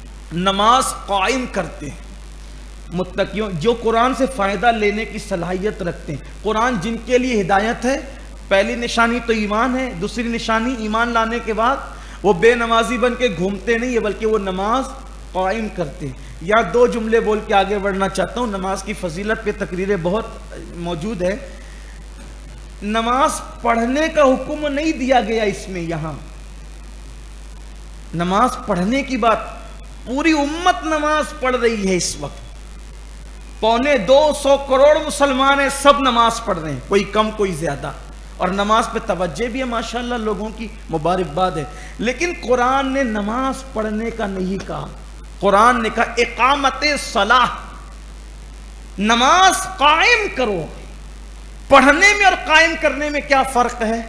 نماز قائم کرتے ہیں. متقیوں جو قرآن سے فائدہ لینے کی صلاحیت رکھتے ہیں. قرآن جن کے لیے ہدایت ہے، پہلی نشانی تو ایمان ہے. دوسری نشانی ایمان لانے کے بعد وہ بے نمازی بن کے گھومتے نہیں ہے، بلکہ وہ نماز قائم کرتے ہیں. یہاں 2 جملے بول کے آگے بڑھنا چاہتا ہوں. نماز کی فضیلت پہ تقریریں بہت موجود ہے. نماز پڑھنے کا حکم نہیں دیا گیا اس میں. یہاں نماز پڑھنے کی بات، پوری امت نماز پڑھ رہی ہے اس وقت. 250 کروڑ مسلمان ہیں، سب نماز پڑھ رہے ہیں، کوئی کم کوئی زیادہ، اور نماز پہ توجہ بھی ہے ماشاءاللہ لوگوں کی، مبارکباد ہے. لیکن قرآن نے نماز پڑھنے کا نہیں کہا. قرآن نے کہا اقامت صلاح، نماز قائم کرو. پڑھنے میں اور قائم کرنے میں کیا فرق ہے؟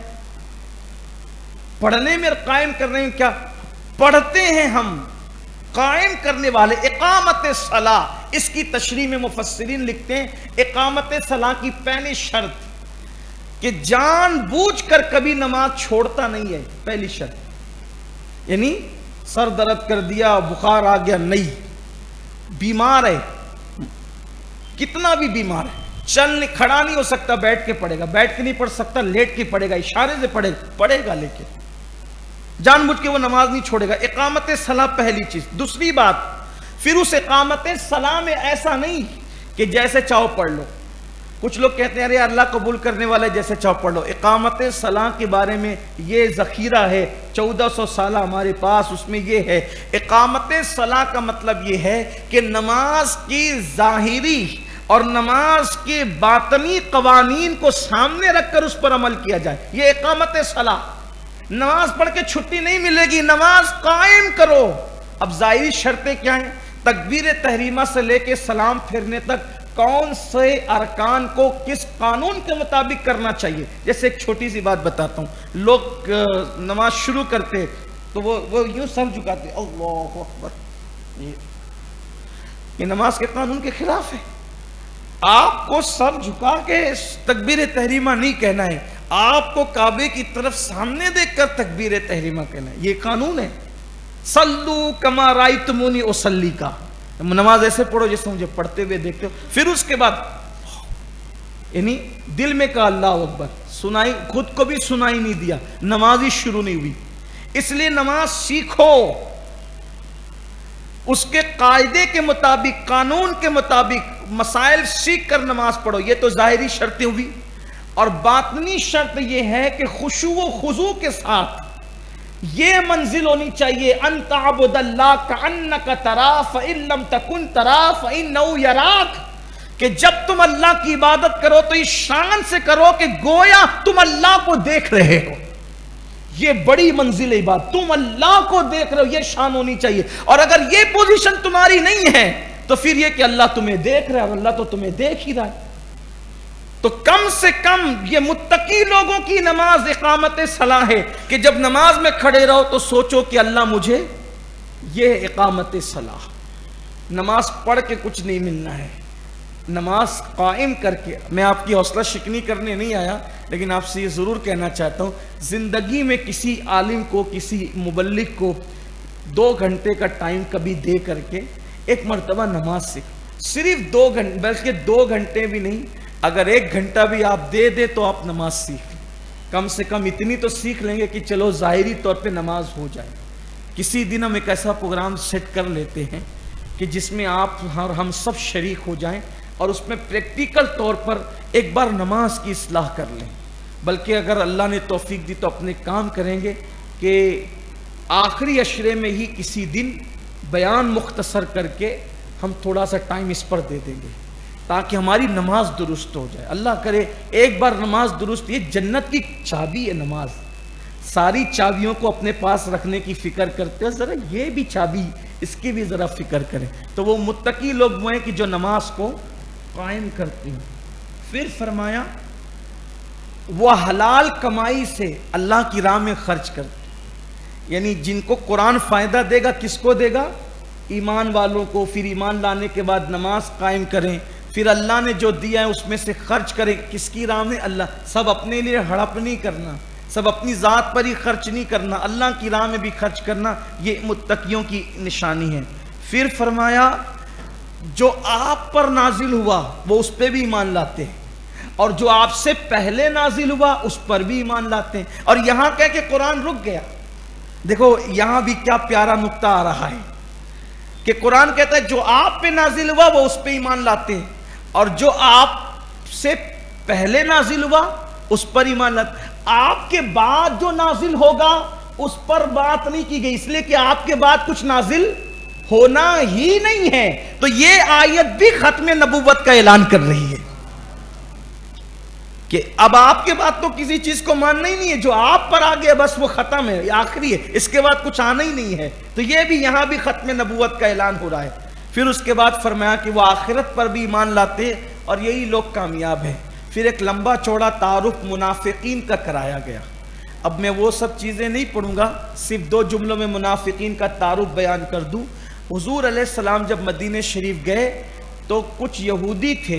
پڑھنے میں اور قائم کرنے میں کیا؟ پڑھتے ہیں ہم، قائم کرنے والے. اقامت صلاح، اس کی تشریح میں مفسرین لکھتے ہیں اقامت صلاح کی پہلی شرط کہ جان بوجھ کر کبھی نماز چھوڑتا نہیں ہے. پہلی شرط یعنی سر درد کر دیا، بخار آ گیا، نہیں، بیمار ہے، کتنا بھی بیمار ہے، کھڑا نہیں ہو سکتا، بیٹھ کے پڑھے گا، بیٹھ کے نہیں پڑھ سکتا، لیٹ کے پڑھے گا، اشارے سے پڑھے گا، لیکن جان بوجھ کے وہ نماز نہیں چھوڑے گا. اقامت صلاح پہلی چیز. دوسری بات، پھر اس اقامت صلاح میں ایسا نہیں کہ جیسے چاہو پڑھ لو. کچھ لوگ کہتے ہیں ارے اللہ قبول کرنے والے، جیسے چاہو پڑھ لو. اقامت صلاح کے بارے میں یہ ذخیرہ ہے 1400 سالہ ہمارے پاس، اس میں یہ ہے اقامت صلاح کا مطلب یہ ہے کہ نماز کی ظاہری اور نماز کے باطنی قوانین کو سامنے رکھ کر اس پر عمل کیا جائے. یہ اقامت صلاح. نماز پڑھ کے چھٹی نہیں ملے گی، نماز قائم کرو. اب ظاہری شرطیں کیا ہیں؟ تکبیر تحریمہ سے لے کے سلام پھیرنے تک کون سے ارکان کو کس قانون کے مطابق کرنا چاہیے. جیسے ایک چھوٹی سی بات بتاتا ہوں. لوگ نماز شروع کرتے تو وہ یوں سر جھکاتے، اللہ اکبر. یہ نماز کے قانون کے خلاف ہے. آپ کو سر جھکا کے تکبیر تحریمہ نہیں کہنا ہے، آپ کو کعبے کی طرف سامنے دیکھ کر تکبیر تحریمہ کہنا ہے. یہ قانون ہے. صلو کما رأیتمونی اصلی کا، نماز ایسے پڑھو جیسے مجھے پڑھتے ہوئے دیکھتے ہو. پھر اس کے بعد یعنی دل میں کہا اللہ اکبر، سنائی خود کو بھی سنائی نہیں دیا، نماز ہی شروع نہیں ہوئی. اس لیے نماز سیکھو، اس کے قاعدے کے مطابق، قانون کے مطابق مسائل سیکھ کر نماز پڑھو. یہ تو ظاہری شرطیں ہوئی. اور باطنی شرط یہ ہے کہ خشوع و خضوع کے ساتھ یہ منزل ہونی چاہیے، ان تعبد اللہ کأنک تراہ فإن لم تکن تراہ فإنہ یراک، کہ جب تم اللہ کی عبادت کرو تو اس شان سے کرو کہ گویا تم اللہ کو دیکھ رہے ہو. یہ بڑی منزل ہے بات، تم اللہ کو دیکھ رہے ہو، یہ شان ہونی چاہیے. اور اگر یہ پوزیشن تمہاری نہیں ہے تو پھر یہ کہ اللہ تمہیں دیکھ رہا ہے، اور اللہ تو تمہیں دیکھ ہی رہا ہے. تو کم سے کم یہ متقی لوگوں کی نماز اقامت صلاح ہے کہ جب نماز میں کھڑے رہو تو سوچو کہ اللہ مجھے، یہ اقامت صلاح. نماز پڑھ کے کچھ نہیں ملنا ہے، نماز قائم کر کے. میں آپ کی حوصلہ شکنی کرنے نہیں آیا، لیکن آپ سے یہ ضرور کہنا چاہتا ہوں، زندگی میں کسی عالم کو، کسی مبلغ کو 2 گھنٹے کا ٹائم کبھی دے کر کے ایک مرتبہ نماز سیکھ. صرف 2 گھنٹے، بلکہ 2 گھنٹے بھی نہیں، اگر 1 گھنٹہ بھی آپ دے دے تو آپ نماز سیکھ لیں. کم سے کم اتنی تو سیکھ لیں گے کہ چلو ظاہری طور پہ نماز ہو جائے. کسی دن ہم ایک ایسا پروگرام سیٹ کر لیتے ہیں کہ جس میں آپ اور ہم سب شریک ہو جائیں اور اس میں پریکٹیکل طور پر ایک بار نماز کی اصلاح کر لیں. بلکہ اگر اللہ نے توفیق دی تو اپنے کام کریں گے کہ آخری عشرے میں ہی کسی دن بیان مختصر کر کے ہم تھوڑا سا ٹائم اس پر دے دیں گے تاکہ ہماری نماز درست ہو جائے. اللہ کرے ایک بار نماز درست، یہ جنت کی چابی ہے نماز. ساری چابیوں کو اپنے پاس رکھنے کی فکر کرتے ہیں، ذرا یہ بھی چابی، اس کی بھی ذرا فکر کریں. تو وہ متقی لوگ وہ ہیں کہ جو نماز کو قائم کرتے ہیں. پھر فرمایا وہ حلال کمائی سے اللہ کی راہ میں خرچ کرتے ہیں. یعنی جن کو قرآن فائدہ دے گا، کس کو دے گا؟ ایمان والوں کو. پھر ایمان لانے کے بعد نماز قائم کریں، پھر اللہ نے جو دیا ہے اس میں سے خرچ کریں. کس کی راہ میں؟ اللہ. سب اپنے لیے ہڑپ نہیں کرنا، سب اپنی ذات پر ہی خرچ نہیں کرنا، اللہ کی راہ میں بھی خرچ کرنا. یہ متقیوں کی نشانی ہے. پھر فرمایا جو آپ پر نازل ہوا وہ اس پہ بھی ایمان لاتے ہیں، اور جو آپ سے پہلے نازل ہوا اس پر بھی ایمان لاتے ہیں. اور یہاں کہہ کہ قرآن رک گیا. دیکھو یہاں بھی کیا پیارا نقطہ آ رہا ہے کہ قرآن کہتا ہے جو آپ پہ نازل ہوا وہ اس پہ ایمان لاتے ہیں، اور جو آپ سے پہلے نازل ہوا اس پر ایمان لاتے. آپ کے بعد جو نازل ہوگا اس پر بات نہیں کی گئی، اس لیے کہ آپ کے بعد کچھ نازل ہونا ہی نہیں ہے. تو یہ آیت بھی ختم نبوت کا اعلان کر رہی ہے کہ اب آپ کے بعد تو کسی چیز کو ماننا ہی نہیں ہے، جو آپ پر آ گیا بس وہ ختم ہے، آخری ہے، اس کے بعد کچھ آنا ہی نہیں ہے. تو یہ بھی یہاں بھی ختم نبوت کا اعلان ہو رہا ہے. پھر اس کے بعد فرمایا کہ وہ آخرت پر بھی ایمان لاتے اور یہی لوگ کامیاب ہیں. پھر ایک لمبا چوڑا تعارف منافقین کا کرایا گیا. اب میں وہ سب چیزیں نہیں پڑھوں گا، صرف 2 جملوں میں منافقین کا تعارف بیان کر دوں. حضور علیہ السلام جب مدینہ شریف گئے تو کچھ یہودی تھے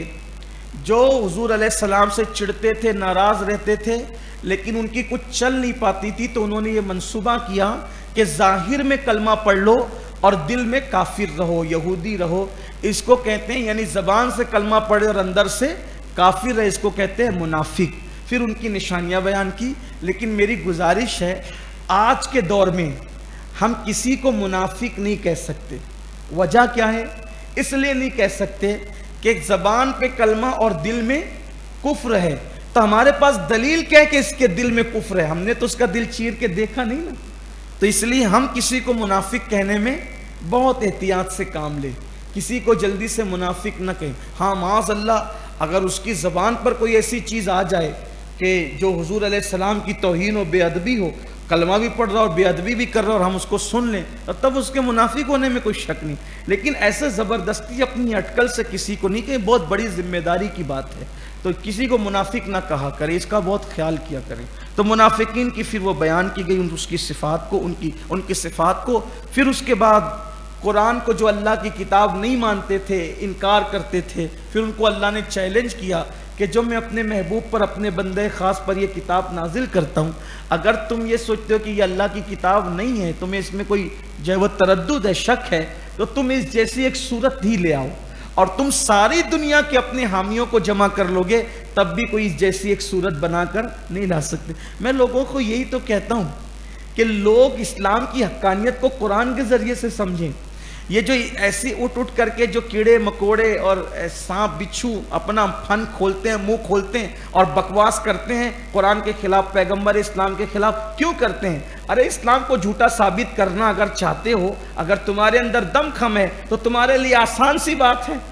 جو حضور علیہ السلام سے چڑھتے تھے، ناراض رہتے تھے، لیکن ان کی کچھ چل نہیں پاتی تھی. تو انہوں نے یہ منصوبہ کیا کہ ظاہر میں کلمہ پڑھ لو اور دل میں کافر رہو، یہودی رہو. اس کو کہتے ہیں، یعنی زبان سے کلمہ پڑھے اور اندر سے کافر رہے، اس کو کہتے ہیں منافق. پھر ان کی نشانیاں بیان کی. لیکن میری گزارش ہے، آج کے دور میں ہم کسی کو منافق نہیں کہہ سکتے. وجہ کیا ہے؟ اس لیے نہیں کہہ سکتے کہ زبان پہ کلمہ اور دل میں کفر ہے. تو ہمارے پاس دلیل کیا ہے کہ اس کے دل میں کفر ہے؟ ہم نے تو اس کا دل چیر کے دیکھا نہیں نا. تو اس لیے ہم کسی کو منافق کہنے میں بہت احتیاط سے کام لیں. کسی کو جلدی سے منافق نہ کہیں. ہاں معاذ اللہ اگر اس کی زبان پر کوئی ایسی چیز آ جائے کہ جو حضور علیہ السلام کی توہین و بے ادبی ہو، کلمہ بھی پڑھ رہا اور بے ادبی بھی کر رہا اور ہم اس کو سن لیں، تب اس کے منافق ہونے میں کوئی شک نہیں. لیکن ایسے زبردستی اپنی اٹکل سے کسی کو نہیں کہیں، بہت بڑی ذمہ داری کی بات ہے. تو کسی کو منافق نہ کہا کرے، اس کا بہت خیال کیا کریں. تو منافقین کی پھر وہ بیان کی گئی، اس کی صفات کو، ان کی صفات کو. پھر اس کے بعد قرآن کو جو اللہ کی کتاب نہیں مانتے تھے، انکار کرتے تھے، پھر ان کو اللہ نے چیلنج کیا کہ جو میں اپنے محبوب پر، اپنے بندے خاص پر یہ کتاب نازل کرتا ہوں، اگر تم یہ سوچتے ہو کہ یہ اللہ کی کتاب نہیں ہے، تمہیں اس میں کوئی جو ہے وہ تردد ہے، شک ہے، تو تم اس جیسی ایک صورت ہی لے آؤ. اور تم ساری دنیا کے اپنے حامیوں کو جمع کر لو گے تب بھی کوئی اس جیسی ایک صورت بنا کر نہیں لا سکتے. میں لوگوں کو یہی تو کہتا ہوں کہ لوگ اسلام کی حقانیت کو قرآن کے ذریعے سے سمجھیں. یہ جو ایسی اٹھ کر کے جو کیڑے مکوڑے اور سانپ بچھو اپنا پھن کھولتے ہیں، منہ کھولتے ہیں اور بکواس کرتے ہیں قرآن کے خلاف، پیغمبر اسلام کے خلاف، کیوں کرتے ہیں؟ ارے اسلام کو جھوٹا ثابت کرنا اگر چاہتے ہو، اگر تمہارے اندر دم خم ہے تو تمہارے لیے آسان سی بات ہے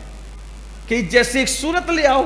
کہ جیسے ایک صورت لے آؤ.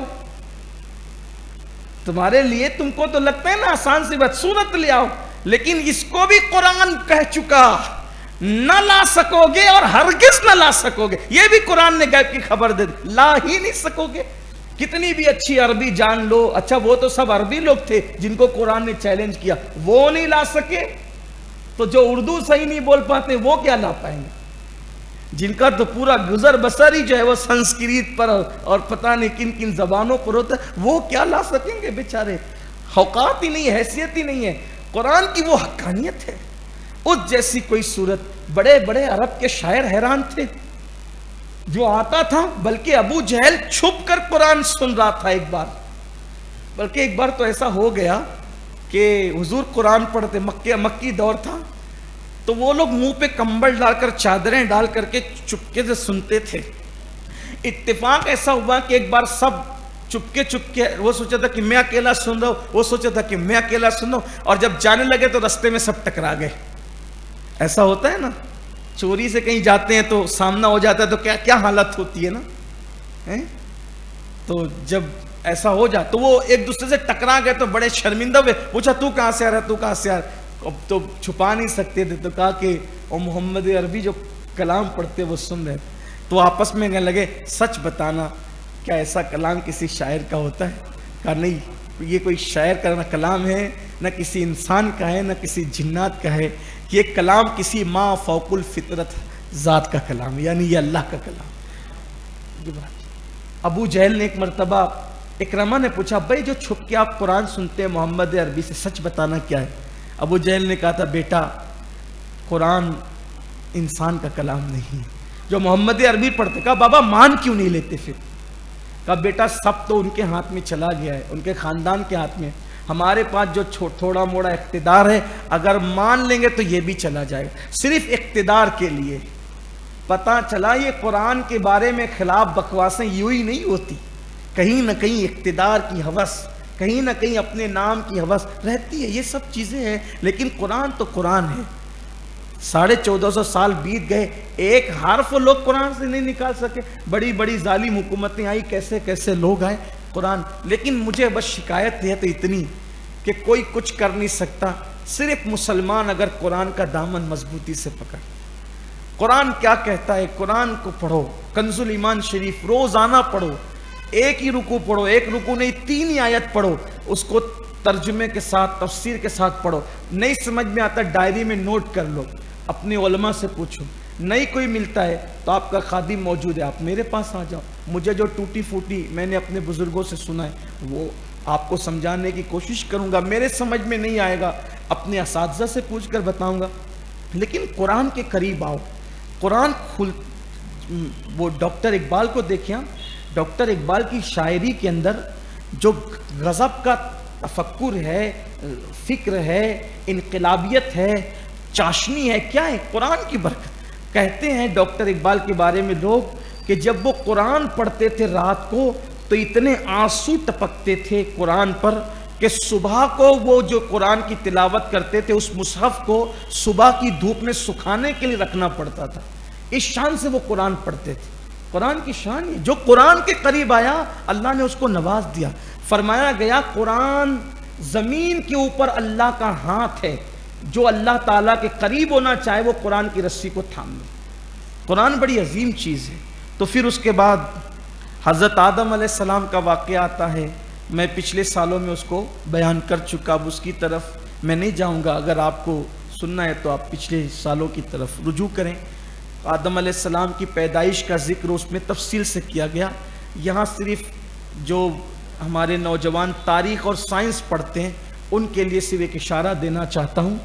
تمہارے لیے، تم کو تو لگتا ہے نا آسان سی بات، صورت لے آؤ. لیکن اس کو بھی قرآن کہہ چکا نہ لا سکو گے اور ہرگز نہ لا سکو گے. یہ بھی قرآن نے غیب کی خبر دے دی، لا ہی نہیں سکو گے. کتنی بھی اچھی عربی جان لو، اچھا وہ تو سب عربی لوگ تھے جن کو قرآن نے چیلنج کیا، وہ نہیں لا سکے تو جو اردو صحیح نہیں بول پاتے وہ کیا لا پائیں گے؟ جن کا تو پورا گزر بسر ہی جو ہے وہ سنسکرت پر اور پتہ نہیں کن کن زبانوں پر ہوتا ہے، وہ کیا لا سکیں گے بیچارے؟ اوقات ہی نہیں، حیثیت ہی نہیں ہے. قرآن کی وہ حقانیت ہے، اس جیسی کوئی صورت. بڑے بڑے عرب کے شاعر حیران تھے جو آتا تھا، بلکہ ابو جہل چھپ کر قرآن سن رہا تھا ایک بار. بلکہ ایک بار تو ایسا ہو گیا کہ حضور قرآن پڑھتے، مکی دور تھا، تو وہ لوگ منہ پہ کمبل ڈال کر، چادریں ڈال کر کے چپکے سے سنتے تھے. اتفاق ایسا ہوا کہ ایک بار سب چپکے وہ سوچا تھا کہ میں اکیلا سن رہا ہوں، وہ سوچا تھا کہ میں اکیلا سن رہا ہوں، اور جب جانے لگے تو رستے میں سب ٹکرا گئے. ایسا ہوتا ہے نا، چوری سے کہیں جاتے ہیں تو سامنا ہو جاتا ہے تو کیا حالت ہوتی ہے نا. تو جب ایسا ہو جائے تو وہ ایک دوسرے سے ٹکرا گئے تو بڑے شرمندہ ہوئے. پوچھا تو کہاں سے آ رہا ہے، تو کہاں سے آ رہا ہے؟ اب تو چھپا نہیں سکتے تھے تو کہا کہ وہ محمد عربی جو کلام پڑھتے وہ سن رہے. تو آپس میں کہنے لگے کہ بتانا کیا ایسا کلام کسی شاعر کا ہوتا ہے؟ کہا نہیں، یہ کوئی شاعر کا نہ کلام ہے، نہ کسی انسان کا ہے، نہ کسی جنات کا ہے. یہ کلام کسی ما فوق الفطرت ذات کا کلام، یعنی یہ اللہ کا کلام. ابو جہل نے ایک مرتبہ اکرمہ نے پوچھا، بھائی جو چھپ کے آپ قرآن سنتے ہیں محمد عربی سے، سچ بتانا کیا ہے؟ ابو جہل نے کہا تھا، بیٹا قرآن انسان کا کلام نہیں. جو محمد عربی پڑھتے، کہا بابا مان کیوں نہیں لیتے پھر؟ کہا بیٹا سب تو ان کے ہاتھ میں چلا گیا ہے، ان کے خاندان کے ہاتھ میں. ہمارے پاس جو تھوڑا موڑا اقتدار ہے، اگر مان لیں گے تو یہ بھی چلا جائے گا. صرف اقتدار کے لیے. پتہ چلا یہ قرآن کے بارے میں خلاف بکواسیں یوں ہی نہیں ہوتی، کہیں نہ کہیں اقتدار کی ہوس، کہیں نہ کہیں اپنے نام کی ہوس رہتی ہے، یہ سب چیزیں ہیں، لیکن قرآن تو قرآن ہے۔ 1450 سال بیت گئے، ایک حرف لوگ قرآن سے نہیں نکال سکے، بڑی بڑی ظالم حکومتیں آئی، کیسے کیسے لوگ آئے قرآن، لیکن مجھے بس شکایت ہے تو اتنی کہ کوئی کچھ کر نہیں سکتا، صرف مسلمان اگر قرآن کا دامن مضبوطی سے پکڑ۔ قرآن کیا کہتا ہے، قرآن کو پڑھو، کنز الایمان شریف روزانہ پڑھو، ایک ہی رکوع پڑھو، ایک رکوع نہیں 3 ہی آیت پڑھو، اس کو ترجمے کے ساتھ تفسیر کے ساتھ پڑھو، نہیں سمجھ میں آتا ڈائری میں نوٹ کر لو، اپنے علماء سے پوچھو، نہیں کوئی ملتا ہے تو آپ کا خادم موجود ہے، آپ میرے پاس آ جاؤ، مجھے جو ٹوٹی پھوٹی میں نے اپنے بزرگوں سے سنا ہے وہ آپ کو سمجھانے کی کوشش کروں گا، میرے سمجھ میں نہیں آئے گا اپنے اساتذہ سے پوچھ کر بتاؤں گا، لیکن قرآن کے قریب آؤ، قرآن وہ ڈاکٹر اقبال کو دیکھیں، ڈاکٹر اقبال کی شاعری کے اندر جو غضب کا تفکر ہے، فکر ہے، انقلابیت ہے، چاشنی ہے، کیا ہے؟ قرآن کی برکت۔ کہتے ہیں ڈاکٹر اقبال کے بارے میں لوگ کہ جب وہ قرآن پڑھتے تھے رات کو تو اتنے آنسو ٹپکتے تھے قرآن پر کہ صبح کو وہ جو قرآن کی تلاوت کرتے تھے اس مصحف کو صبح کی دھوپ میں سکھانے کے لیے رکھنا پڑتا تھا، اس شان سے وہ قرآن پڑھتے تھے۔ قرآن کی شان ہے، جو قرآن کے قریب آیا اللہ نے اس کو نواز دیا، فرمایا گیا قرآن زمین کے اوپر اللہ کا ہاتھ ہے، جو اللہ تعالیٰ کے قریب ہونا چاہے وہ قرآن کی رسی کو تھام لے۔ قرآن بڑی عظیم چیز ہے۔ تو پھر اس کے بعد حضرت آدم علیہ السلام کا واقعہ آتا ہے، میں پچھلے سالوں میں اس کو بیان کر چکا، اب اس کی طرف میں نہیں جاؤں گا، اگر آپ کو سننا ہے تو آپ پچھلے سالوں کی طرف رجوع کریں۔ آدم علیہ السلام کی پیدائش کا ذکر اس میں تفصیل سے کیا گیا، یہاں صرف جو ہمارے نوجوان تاریخ اور سائنس پڑھتے ہیں ان کے لیے صرف ایک اشارہ دینا چاہتا ہوں۔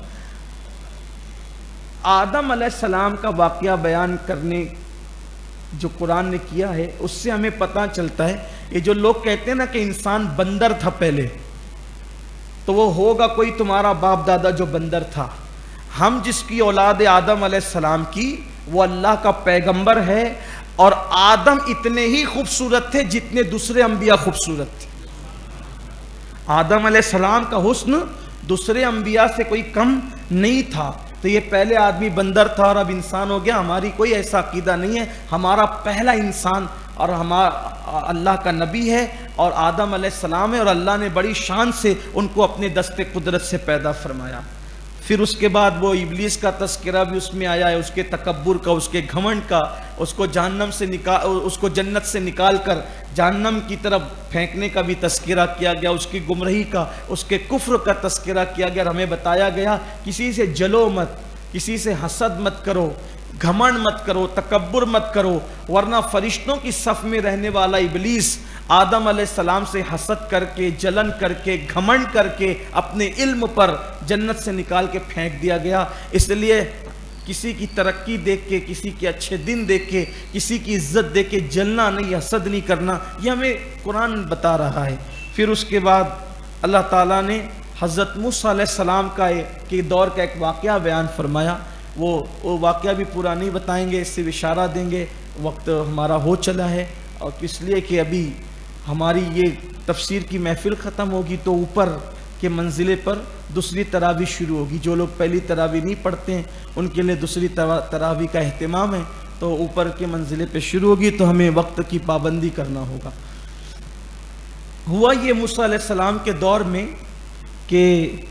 آدم علیہ السلام کا واقعہ بیان کرنے جو قرآن نے کیا ہے اس سے ہمیں پتہ چلتا ہے، یہ جو لوگ کہتے ہیں نا کہ انسان بندر تھا پہلے، تو وہ ہوگا کوئی تمہارا باپ دادا جو بندر تھا۔ ہم جس کی اولاد آدم علیہ السلام کی وہ اللہ کا پیغمبر ہے، اور آدم اتنے ہی خوبصورت تھے جتنے دوسرے انبیاء خوبصورت تھے۔ آدم علیہ السلام کا حسن دوسرے انبیاء سے کوئی کم نہیں تھا، تو یہ پہلے آدمی بندر تھا اور اب انسان ہو گیا، ہماری کوئی ایسا عقیدہ نہیں ہے، ہمارا پہلا انسان اور ہمارا اللہ کا نبی ہے اور آدم علیہ السلام ہے، اور اللہ نے بڑی شان سے ان کو اپنے دست قدرت سے پیدا فرمایا۔ پھر اس کے بعد وہ ابلیس کا تذکرہ بھی اس میں آیا ہے، اس کے تکبر کا، اس کے گھمنڈ کا، اس کو جنت سے نکال کر جہنم کی طرف پھینکنے کا بھی تذکرہ کیا گیا، اس کی گمراہی کا، اس کے کفر کا تذکرہ کیا گیا، اور ہمیں بتایا گیا کسی سے جلو مت، کسی سے حسد مت کرو، گھمنڈ مت کرو، تکبر مت کرو، ورنہ فرشتوں کی صف میں رہنے والا ابلیس آدم علیہ السلام سے حسد کر کے، جلن کر کے، گھمنڈ کر کے اپنے علم پر جنت سے نکال کے پھینک دیا گیا۔ اس لیے کسی کی ترقی دیکھ کے، کسی کے اچھے دن دیکھ کے، کسی کی عزت دیکھ کے جلنا نہیں، حسد نہیں کرنا، یہ ہمیں قرآن بتا رہا ہے۔ پھر اس کے بعد اللہ تعالیٰ نے حضرت موسیٰ علیہ السلام کے دور کا ایک واقعہ بیان فرمایا، وہ واقعہ بھی پورا نہیں بتائیں گے، اس سے اشارہ دیں گے، وقت ہمارا ہو چلا ہے، اور اس لیے کہ ابھی ہماری یہ تفسیر کی محفل ختم ہوگی تو اوپر کے منزلے پر دوسری تراویح شروع ہوگی، جو لوگ پہلی تراویح نہیں پڑھتے ہیں ان کے لیے دوسری تراویح کا اہتمام ہے، تو اوپر کے منزلے پہ شروع ہوگی، تو ہمیں وقت کی پابندی کرنا ہوگا۔ ہوا یہ موسیٰ علیہ السلام کے دور میں کہ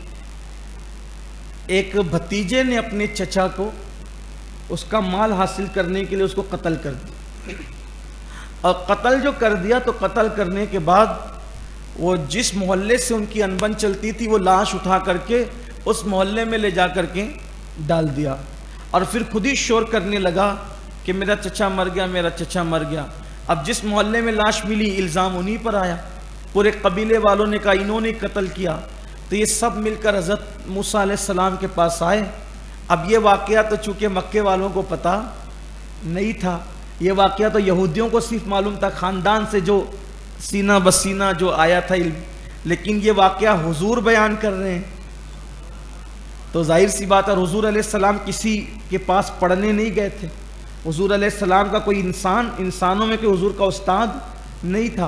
ایک بھتیجے نے اپنے چچا کو اس کا مال حاصل کرنے کے لیے اس کو قتل کر دیا، اور قتل جو کر دیا تو قتل کرنے کے بعد وہ جس محلے سے ان کی انبن چلتی تھی وہ لاش اٹھا کر کے اس محلے میں لے جا کر کے ڈال دیا، اور پھر خود ہی شور کرنے لگا کہ میرا چچا مر گیا، میرا چچا مر گیا۔ اب جس محلے میں لاش ملی الزام انہی پر آیا، پورے قبیلے والوں نے کہا انہوں نے قتل کیا، تو یہ سب مل کر حضرت موسیٰ علیہ السلام کے پاس آئے۔ اب یہ واقعہ تو چونکہ مکے والوں کو پتہ نہیں تھا، یہ واقعہ تو یہودیوں کو صرف معلوم تھا، خاندان سے جو سینہ بسینہ جو آیا تھا علم، لیکن یہ واقعہ حضور بیان کر رہے ہیں تو ظاہر سی بات ہے حضور علیہ السلام کسی کے پاس پڑھنے نہیں گئے تھے، حضور علیہ السلام کا کوئی انسانوں میں کوئی حضور کا استاد نہیں تھا۔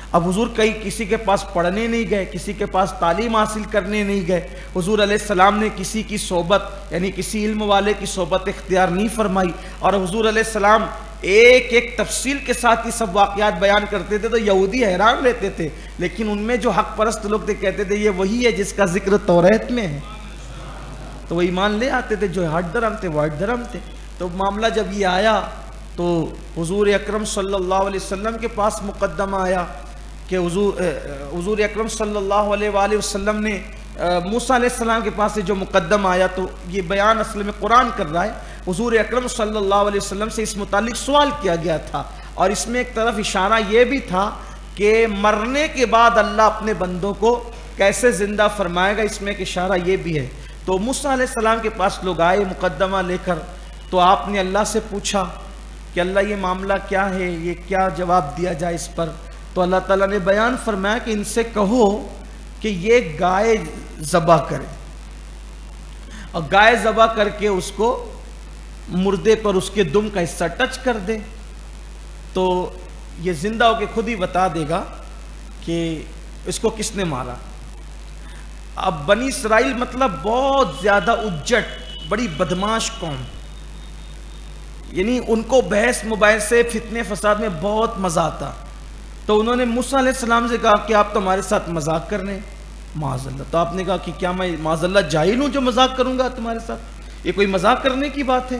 اب حضور کئی کسی کے پاس پڑھنے نہیں گئے، کسی کے پاس تعلیم حاصل کرنے نہیں گئے، حضور علیہ السلام نے کسی کی صحبت یعنی کسی علم والے کی صحبت اختیار نہیں فرمائی، اور حضور علیہ السلام ایک ایک تفصیل کے ساتھ یہ سب واقعات بیان کرتے تھے تو یہودی حیران رہتے تھے، لیکن ان میں جو حق پرست لوگ تھے کہتے تھے یہ وہی ہے جس کا ذکر توریت میں ہے، تو وہ ایمان لے آتے تھے، جو ہٹ درم تھے وہ ہٹ درم تھے۔ تو معاملہ جب یہ آیا تو حضور اکرم صلی اللہ علیہ وسلم کے پاس مقدمہ آیا کہ حضور اکرم صلی اللہ علیہ وآلہ وسلم نے موسیٰ علیہ السلام کے پاس سے جو مقدمہ آیا، تو یہ بیان اصل میں قرآن کر رہا ہے، حضور اکرم صلی اللہ علیہ وسلم سے اس متعلق سوال کیا گیا تھا، اور اس میں ایک طرف اشارہ یہ بھی تھا کہ مرنے کے بعد اللہ اپنے بندوں کو کیسے زندہ فرمائے گا، اس میں ایک اشارہ یہ بھی ہے۔ تو موسیٰ علیہ السلام کے پاس لوگ آئے مقدمہ لے کر، تو آپ نے اللہ سے پوچھا کہ اللہ یہ معاملہ کیا ہے، یہ کیا جواب دیا جائے اس پر؟ تو اللہ تعالیٰ نے بیان فرمایا کہ ان سے کہو کہ یہ گائے ذبح کرے، اور گائے ذبح کر کے اس کو مردے پر اس کے دم کا حصہ ٹچ کر دے، تو یہ زندہ ہو کے خود ہی بتا دے گا کہ اس کو کس نے مارا۔ اب بنی اسرائیل مطلب بہت زیادہ اجٹ، بڑی بدماش قوم، یعنی ان کو بحث مباحثے فتنے فساد میں بہت مزہ آتا، تو انہوں نے موسیٰ علیہ السلام سے کہا کہ آپ تو ہمارے ساتھ مذاق کر رہے ہیں، معاذ اللہ۔ تو آپ نے کہا کہ کیا میں معاذ اللہ جاہل ہوں جو مذاق کروں گا تمہارے ساتھ؟ یہ کوئی مذاق کرنے کی بات ہے؟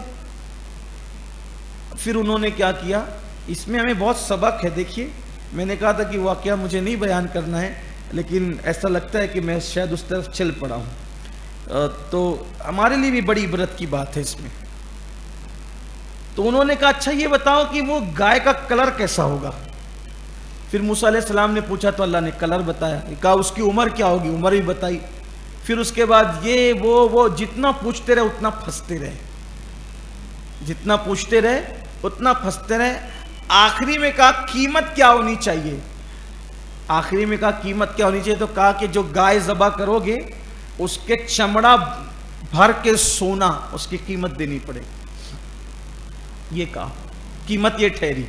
پھر انہوں نے کیا کیا، اس میں ہمیں بہت سبق ہے۔ دیکھیے میں نے کہا تھا کہ واقعہ مجھے نہیں بیان کرنا ہے، لیکن ایسا لگتا ہے کہ میں شاید اس طرف چل پڑا ہوں، تو ہمارے لیے بھی بڑی عبرت کی بات ہے اس میں۔ تو انہوں نے کہا اچھا یہ بتاؤ کہ وہ گائے کا کلر کیسا ہوگا؟ پھر موسیٰ علیہ السلام نے پوچھا تو اللہ نے کلر بتایا، کہا اس کی عمر کیا ہوگی، عمر بھی بتائی۔ پھر اس کے بعد یہ وہ جتنا پوچھتے رہے اتنا پھنستے رہے، جتنا پوچھتے رہے اتنا پھنستے رہے۔ آخری میں کہا قیمت کیا ہونی چاہیے، آخری میں کہا قیمت کیا ہونی چاہیے، تو کہا کہ جو گائے ذبح کرو گے اس کے چمڑا بھر کے سونا اس کی قیمت دینی پڑے، یہ کہا، قیمت یہ ٹھہری۔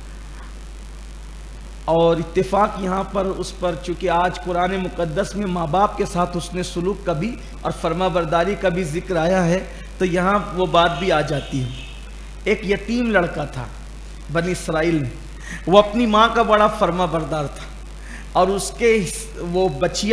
اور اتفاق یہاں پر اس پر، چونکہ آج قرآن مقدس میں ماں باپ کے ساتھ حسن سلوک کا بھی اور فرما برداری کا بھی ذکر آیا ہے، تو یہاں وہ بات بھی آ جاتی ہے۔ ایک یتیم لڑکا تھا بنی اسرائیل میں، وہ اپنی ماں کا بڑا فرما بردار تھا، اور اس کے وہ بچیا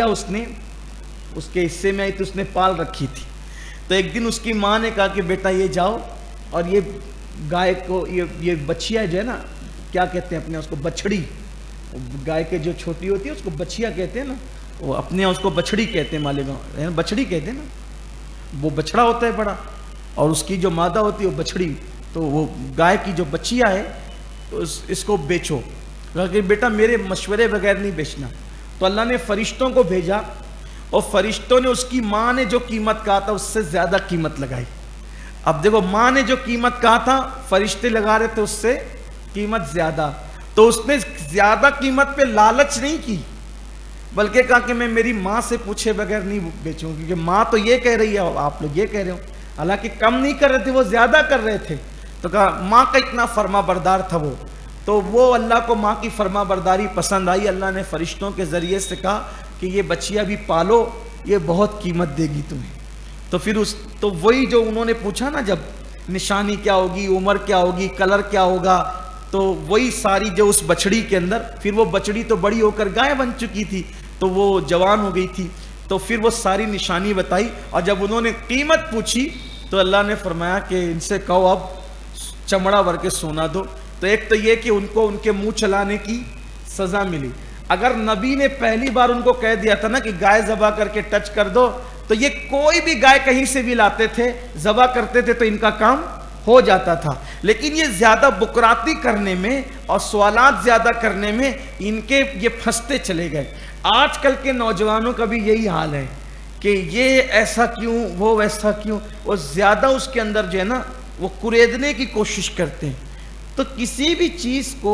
اس کے حصے میں آئی تو اس نے پال رکھی تھی۔ تو ایک دن اس کی ماں نے کہا کہ بیٹا یہ جاؤ اور یہ گائے کو، یہ بچیا جو ہے نا، کیا کہتے ہیں اپنے اس کو، بچڑی، گائے کے جو چھوٹی ہوتی ہے اس کو بچیا کہتے ہیں نا، وہ اپنے اس کو بچڑی کہتے ہیں، مالیگاؤں بچڑی کہتے ہیں نا، وہ بچڑا ہوتا ہے بڑا، اور اس کی جو مادہ ہوتی ہے وہ بچڑی، تو وہ گائے کی جو بچیا ہے تو اس کو بیچو۔ کہا کہ بیٹا میرے مشورے بغیر نہیں بیچنا۔ تو اللہ نے فرشتوں کو بھیجا، اور فرشتوں نے اس کی ماں نے جو قیمت کہا تھا اس سے زیادہ قیمت لگائی۔ اب دیکھو ماں نے جو قیمت کہا تھا فرشتے لگا رہے تھے اس سے قیمت زیادہ، تو اس نے زیادہ قیمت پہ لالچ نہیں کی، بلکہ کہا کہ میں میری ماں سے پوچھے بغیر نہیں بیچوں، کیونکہ ماں تو یہ کہہ رہی ہے اور آپ لوگ یہ کہہ رہے ہو۔ حالانکہ کم نہیں کر رہے تھے، وہ زیادہ کر رہے تھے، تو کہا ماں کا اتنا فرما بردار تھا وہ، تو وہ اللہ کو ماں کی فرما برداری پسند آئی۔ اللہ نے فرشتوں کے ذریعے سے کہا کہ یہ بچیا بھی پالو، یہ بہت قیمت دے گی تمہیں۔ تو پھر تو وہی جو انہوں نے پوچھا نا، جب نشانی کیا ہوگی، عمر کیا ہوگی، کلر کیا ہوگا، تو وہی ساری جو اس بچڑی کے اندر، پھر وہ بچڑی تو بڑی ہو کر گائے بن چکی تھی، تو وہ جوان ہو گئی تھی، تو پھر وہ ساری نشانی بتائی، اور جب انہوں نے قیمت پوچھی تو اللہ نے فرمایا کہ ان سے کہو اب چمڑا بھر کے سونا دو۔ تو ایک تو یہ کہ ان کو ان کے منہ چلانے کی سزا ملی۔ اگر نبی نے پہلی بار ان کو کہہ دیا تھا نا کہ گائے ذبح کر کے ٹچ کر دو، تو یہ کوئی بھی گائے کہیں سے بھی لاتے تھے، ذبح کرتے تھے تو ان کا کام ہو جاتا تھا۔ لیکن یہ زیادہ بکراتی کرنے میں اور سوالات زیادہ کرنے میں ان کے یہ پھنستے چلے گئے۔ آج کل کے نوجوانوں کا بھی یہی حال ہے کہ یہ ایسا کیوں، وہ ویسا کیوں، وہ زیادہ اس کے اندر جو ہے نا وہ کریدنے کی کوشش کرتے ہیں۔ تو کسی بھی چیز کو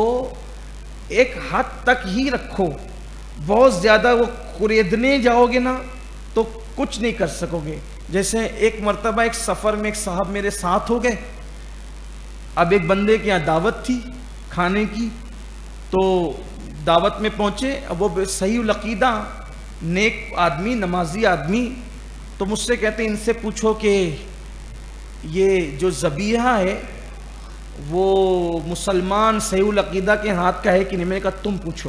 ایک حد تک ہی رکھو، بہت زیادہ وہ کریدنے جاؤ گے نا تو کچھ نہیں کر سکو گے۔ جیسے ایک مرتبہ ایک سفر میں ایک صاحب میرے ساتھ ہو گئے، اب ایک بندے کے یہاں دعوت تھی کھانے کی، تو دعوت میں پہنچے، اب وہ صحیح العقیدہ نیک آدمی، نمازی آدمی، تو مجھ سے کہتے ہیں ان سے پوچھو کہ یہ جو ذبیحہ ہے وہ مسلمان صحیح العقیدہ کے ہاتھ کا ہے کہ نہیں؟ میں نے کہا تم پوچھو،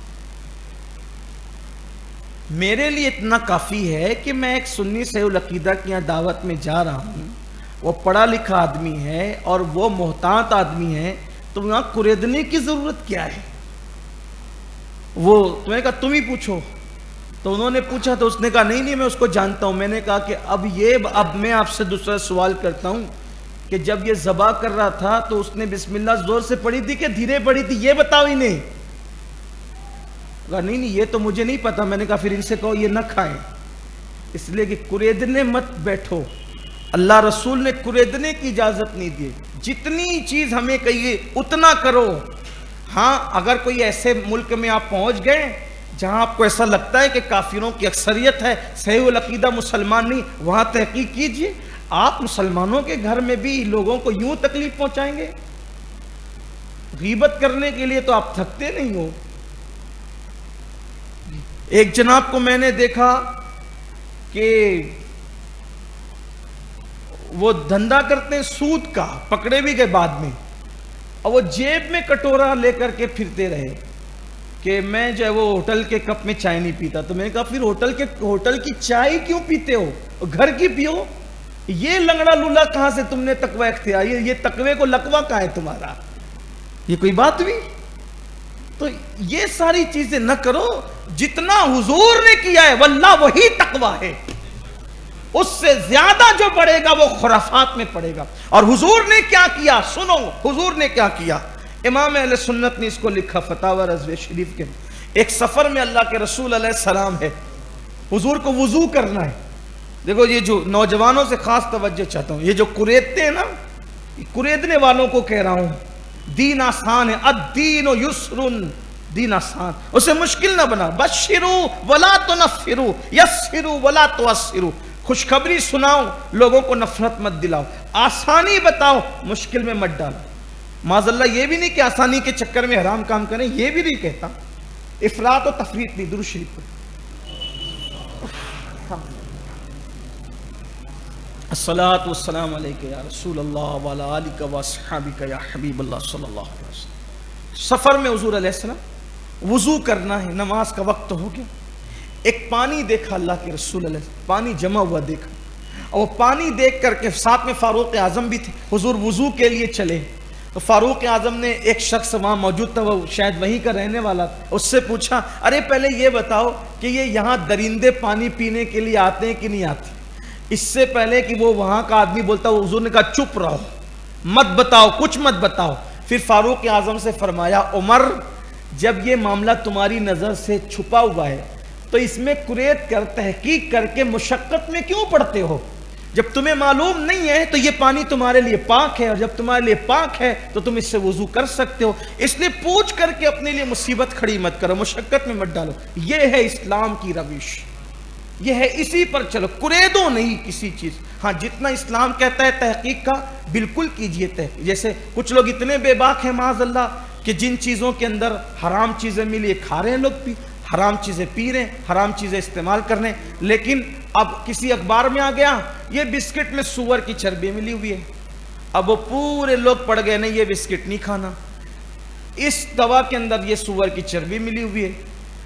میرے لیے اتنا کافی ہے کہ میں ایک سنی صحیح العقیدہ کی یہاں دعوت میں جا رہا ہوں، وہ پڑھا لکھا آدمی ہے اور وہ محتاط آدمی ہے، تو وہاں قریدنے کی ضرورت کیا ہے؟ وہ تمہیں کہا تم ہی پوچھو، تو انہوں نے پوچھا تو اس نے کہا نہیں میں اس کو جانتا ہوں۔ میں نے کہا کہ اب میں آپ سے دوسرا سوال کرتا ہوں کہ جب یہ ذبح کر رہا تھا تو اس نے بسم اللہ زور سے پڑھی تھی کہ دھیرے پڑھی تھی؟ یہ بتاؤ انہیں۔ کہا نہیں یہ تو مجھے نہیں پتا۔ میں نے کہا پھر ان سے کہو یہ نہ کھائیں، اس لیے کہ قریدنے مت بیٹھو، اللہ رسول نے قریدنے کی اجازت نہیں دی، جتنی چیز ہمیں کہیے اتنا کرو۔ ہاں اگر کوئی ایسے ملک میں آپ پہنچ گئے جہاں آپ کو ایسا لگتا ہے کہ کافروں کی اکثریت ہے، صحیح العقیدہ مسلمان نہیں، وہاں تحقیق کیجئے۔ آپ مسلمانوں کے گھر میں بھی لوگوں کو یوں تکلیف پہنچائیں گے؟ غیبت کرنے کے لیے تو آپ تھکتے نہیں ہو۔ ایک جناب کو میں نے دیکھا کہ وہ دھندا کرتے ہیں سود کا، پکڑے بھی گئے بعد میں، اور وہ جیب میں کٹورا لے کر کے پھرتے رہے کہ میں جو ہے وہ ہوٹل کے کپ میں چائے نہیں پیتا۔ تو میں نے کہا پھر ہوٹل کی چائے کیوں پیتے ہو؟ گھر کی پیو۔ یہ لنگڑا لولا کہاں سے تم نے تقوی اختیار؟ یہ تقوی کو لقوہ کہاں ہے تمہارا؟ یہ کوئی بات بھی؟ تو یہ ساری چیزیں نہ کرو، جتنا حضور نے کیا ہے واللہ وہی تقوی ہے، اس سے زیادہ جو بڑھے گا وہ خرافات میں پڑے گا۔ اور حضور نے کیا کیا سنو، حضور نے کیا کیا؟ امام اہل سنت نے اس کو لکھا فتاوی رضویہ شریف کے۔ ایک سفر میں اللہ کے رسول علیہ السلام ہے، حضور کو وضو کرنا ہے۔ دیکھو یہ جو نوجوانوں سے خاص توجہ چاہتا ہوں، یہ جو قریدتے ہیں نا، قریدنے والوں کو کہہ رہا ہوں دین آسان ہے، الدین یسر، دین آسان، اسے مشکل نہ بنا۔ بشروا ولا تنفروا، یسروا ولا تعسروا، خوشخبری سناؤ، لوگوں کو نفرت مت دلاؤ، آسانی بتاؤ، مشکل میں مت ڈالو۔ معاذ اللہ یہ بھی نہیں کہ آسانی کے چکر میں حرام کام کریں، یہ بھی نہیں کہتا، افراط و تفریط نہیں۔ درود شریف پڑھ۔ الصلاۃ والسلام علیک یا رسول اللہ وعلی آلک واصحابک یا حبیب اللہ صلی اللہ علیہ وسلم۔ سفر میں حضور علیہ السلام وضو کرنا ہے، نماز کا وقت ہو گیا، ایک پانی دیکھا اللہ کے رسول علیہ السلام، پانی جمع ہوا دیکھا، اور وہ پانی دیکھ کر کے ساتھ میں فاروق اعظم بھی تھے، حضور وضو کے لیے چلے تو فاروق اعظم نے، ایک شخص وہاں موجود تھا، وہ شاید وہیں کا رہنے والا تھا، اس سے پوچھا ارے پہلے یہ بتاؤ کہ یہ یہاں درندے پانی پینے کے لیے آتے ہیں کہ نہیں آتے؟ اس سے پہلے کہ وہ وہاں کا آدمی بولتا، حضور نے کہا چپ رہو، مت بتاؤ، کچھ مت بتاؤ۔ پھر فاروق اعظم سے فرمایا عمر جب یہ معاملہ تمہاری نظر سے چھپا ہوا ہے تو اس میں قرید کر تحقیق کر کے مشقت میں کیوں پڑتے ہو؟ جب تمہیں معلوم نہیں ہے تو یہ پانی تمہارے لیے پاک ہے، اور جب تمہارے لیے پاک ہے تو تم اس سے وضو کر سکتے ہو، اس لیے پوچھ کر کے اپنے لیے مصیبت کھڑی مت کرو، مشقت میں مت ڈالو۔ یہ ہے اسلام کی روش، یہ ہے، اسی پر چلو، قریدوں نہیں کسی چیز۔ ہاں جتنا اسلام کہتا ہے تحقیق کا بالکل کیجئے تحقیق۔ جیسے کچھ لوگ اتنے بے باک ہیں معاذ اللہ کہ جن چیزوں کے اندر حرام چیزیں ملی کھا رہے ہیں لوگ، بھی حرام چیزیں پی رہے ہیں، حرام چیزیں استعمال کر رہے ہیں، لیکن اب کسی اخبار میں آ گیا یہ بسکٹ میں سور کی چربی ملی ہوئی ہے، اب وہ پورے لوگ پڑ گئے نہیں یہ بسکٹ نہیں کھانا، اس دوا کے اندر یہ سور کی چربی ملی ہوئی ہے۔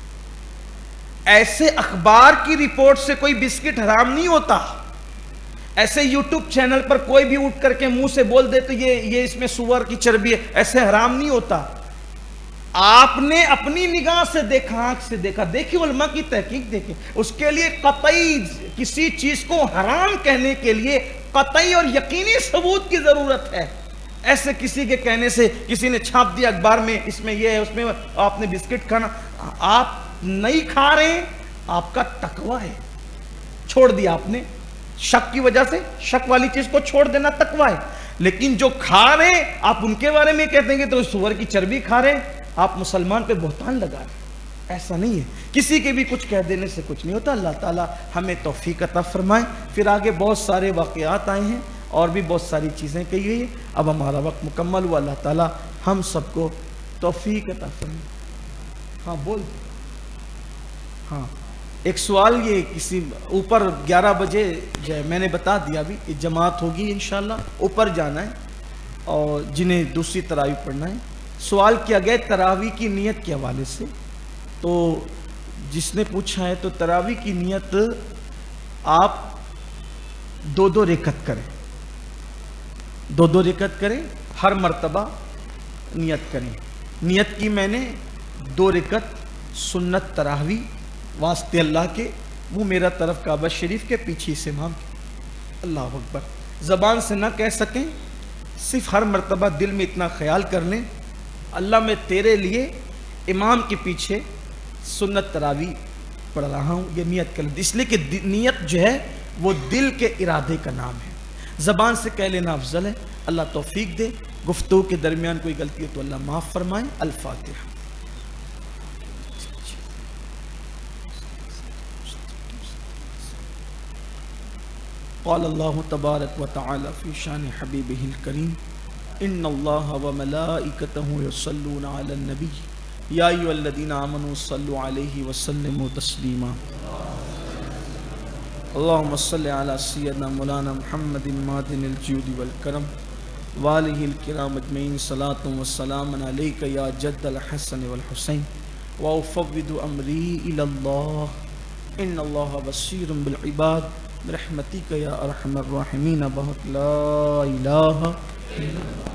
ایسے اخبار کی رپورٹ سے کوئی بسکٹ حرام نہیں ہوتا، ایسے یوٹیوب چینل پر کوئی بھی اٹھ کر کے منہ سے بول دے تو یہ اس میں سور کی چربی ہے، ایسے حرام نہیں ہوتا۔ آپ نے اپنی نگاہ سے دیکھا، آنکھ سے دیکھا، دیکھیں علماء کی تحقیق دیکھیں، اس کے لیے قطعی کسی چیز کو حرام کہنے کے لیے قطعی اور یقینی ثبوت کی ضرورت ہے۔ ایسے کسی کے کہنے سے کسی نے چھاپ دیا اخبار میں اس میں یہ ہے، اس میں آپ نے بسکٹ کھانا، آپ نہیں کھا رہے ہیں، آپ کا تقوی ہے، چھوڑ دیا آپ نے، شک کی وجہ سے شک والی چیز کو چھوڑ دینا تقوی ہے۔ لیکن جو کھا رہے ہیں آپ ان کے بارے میں کہتے ہیں کہ تو سور کی چربی کھا رہے ہیں، آپ مسلمان پہ بہتان لگا رہے ہیں، ایسا نہیں ہے۔ کسی کے بھی کچھ کہہ دینے سے کچھ نہیں ہوتا۔ اللہ تعالیٰ ہمیں توفیق عطا فرمائے۔ پھر آگے بہت سارے واقعات آئے ہیں اور بھی بہت ساری چیزیں کہی گئی ہیں، اب ہمارا وقت مکمل ہوا، اللہ تعالیٰ ہم سب کو توفیق عطا فرمائے۔ ہاں بول. ہاں ایک سوال یہ کسی اوپر 11 بجے جو ہے میں نے بتا دیا ابھی کہ جماعت ہوگی انشاءاللہ, اوپر جانا ہے اور جنہیں دوسری تراویح پڑھنا ہے. سوال کیا گیا تراویح کی نیت کے حوالے سے, تو جس نے پوچھا ہے تو تراویح کی نیت آپ 2 رکعت کریں, 2 رکعت کریں, ہر مرتبہ نیت کریں. نیت کی میں نے 2 رکعت سنت تراویح واسطے اللہ کے, منہ میرا طرف کعبہ شریف کے پیچھے سے امام کے. اللہ اکبر. زبان سے نہ کہہ سکیں, صرف ہر مرتبہ دل میں اتنا خیال کر لیں اللہ میں تیرے لیے امام کے پیچھے سنت تراویح پڑھ رہا ہوں, یہ نیت کر لیں. اس لیے کہ نیت جو ہے وہ دل کے ارادے کا نام ہے. زبان سے کہہ لینا افضل ہے. اللہ توفیق دے. گفتگو کے درمیان کوئی غلطی ہے تو اللہ معاف فرمائے. الفاتحہ. قال اللہ تبارک و تعالی فی شان حبیبہ الکریم ان اللہ و ملائکتہ یصلون علی النبی یا ایھا الذین آمنوا صلوا علیہ وسلموا تسلیما. اللہم صل علی سیدنا مولانا محمد معدن الجود والکرم وآلہ الکرام اجمعین. صلاۃ و سلام علیک یا جد الحسن والحسین وافوض امری الی اللہ ان اللہ بصیر بالعباد برحمتک یا ارحم الراحمین. بہت لا الہ الا اللہ.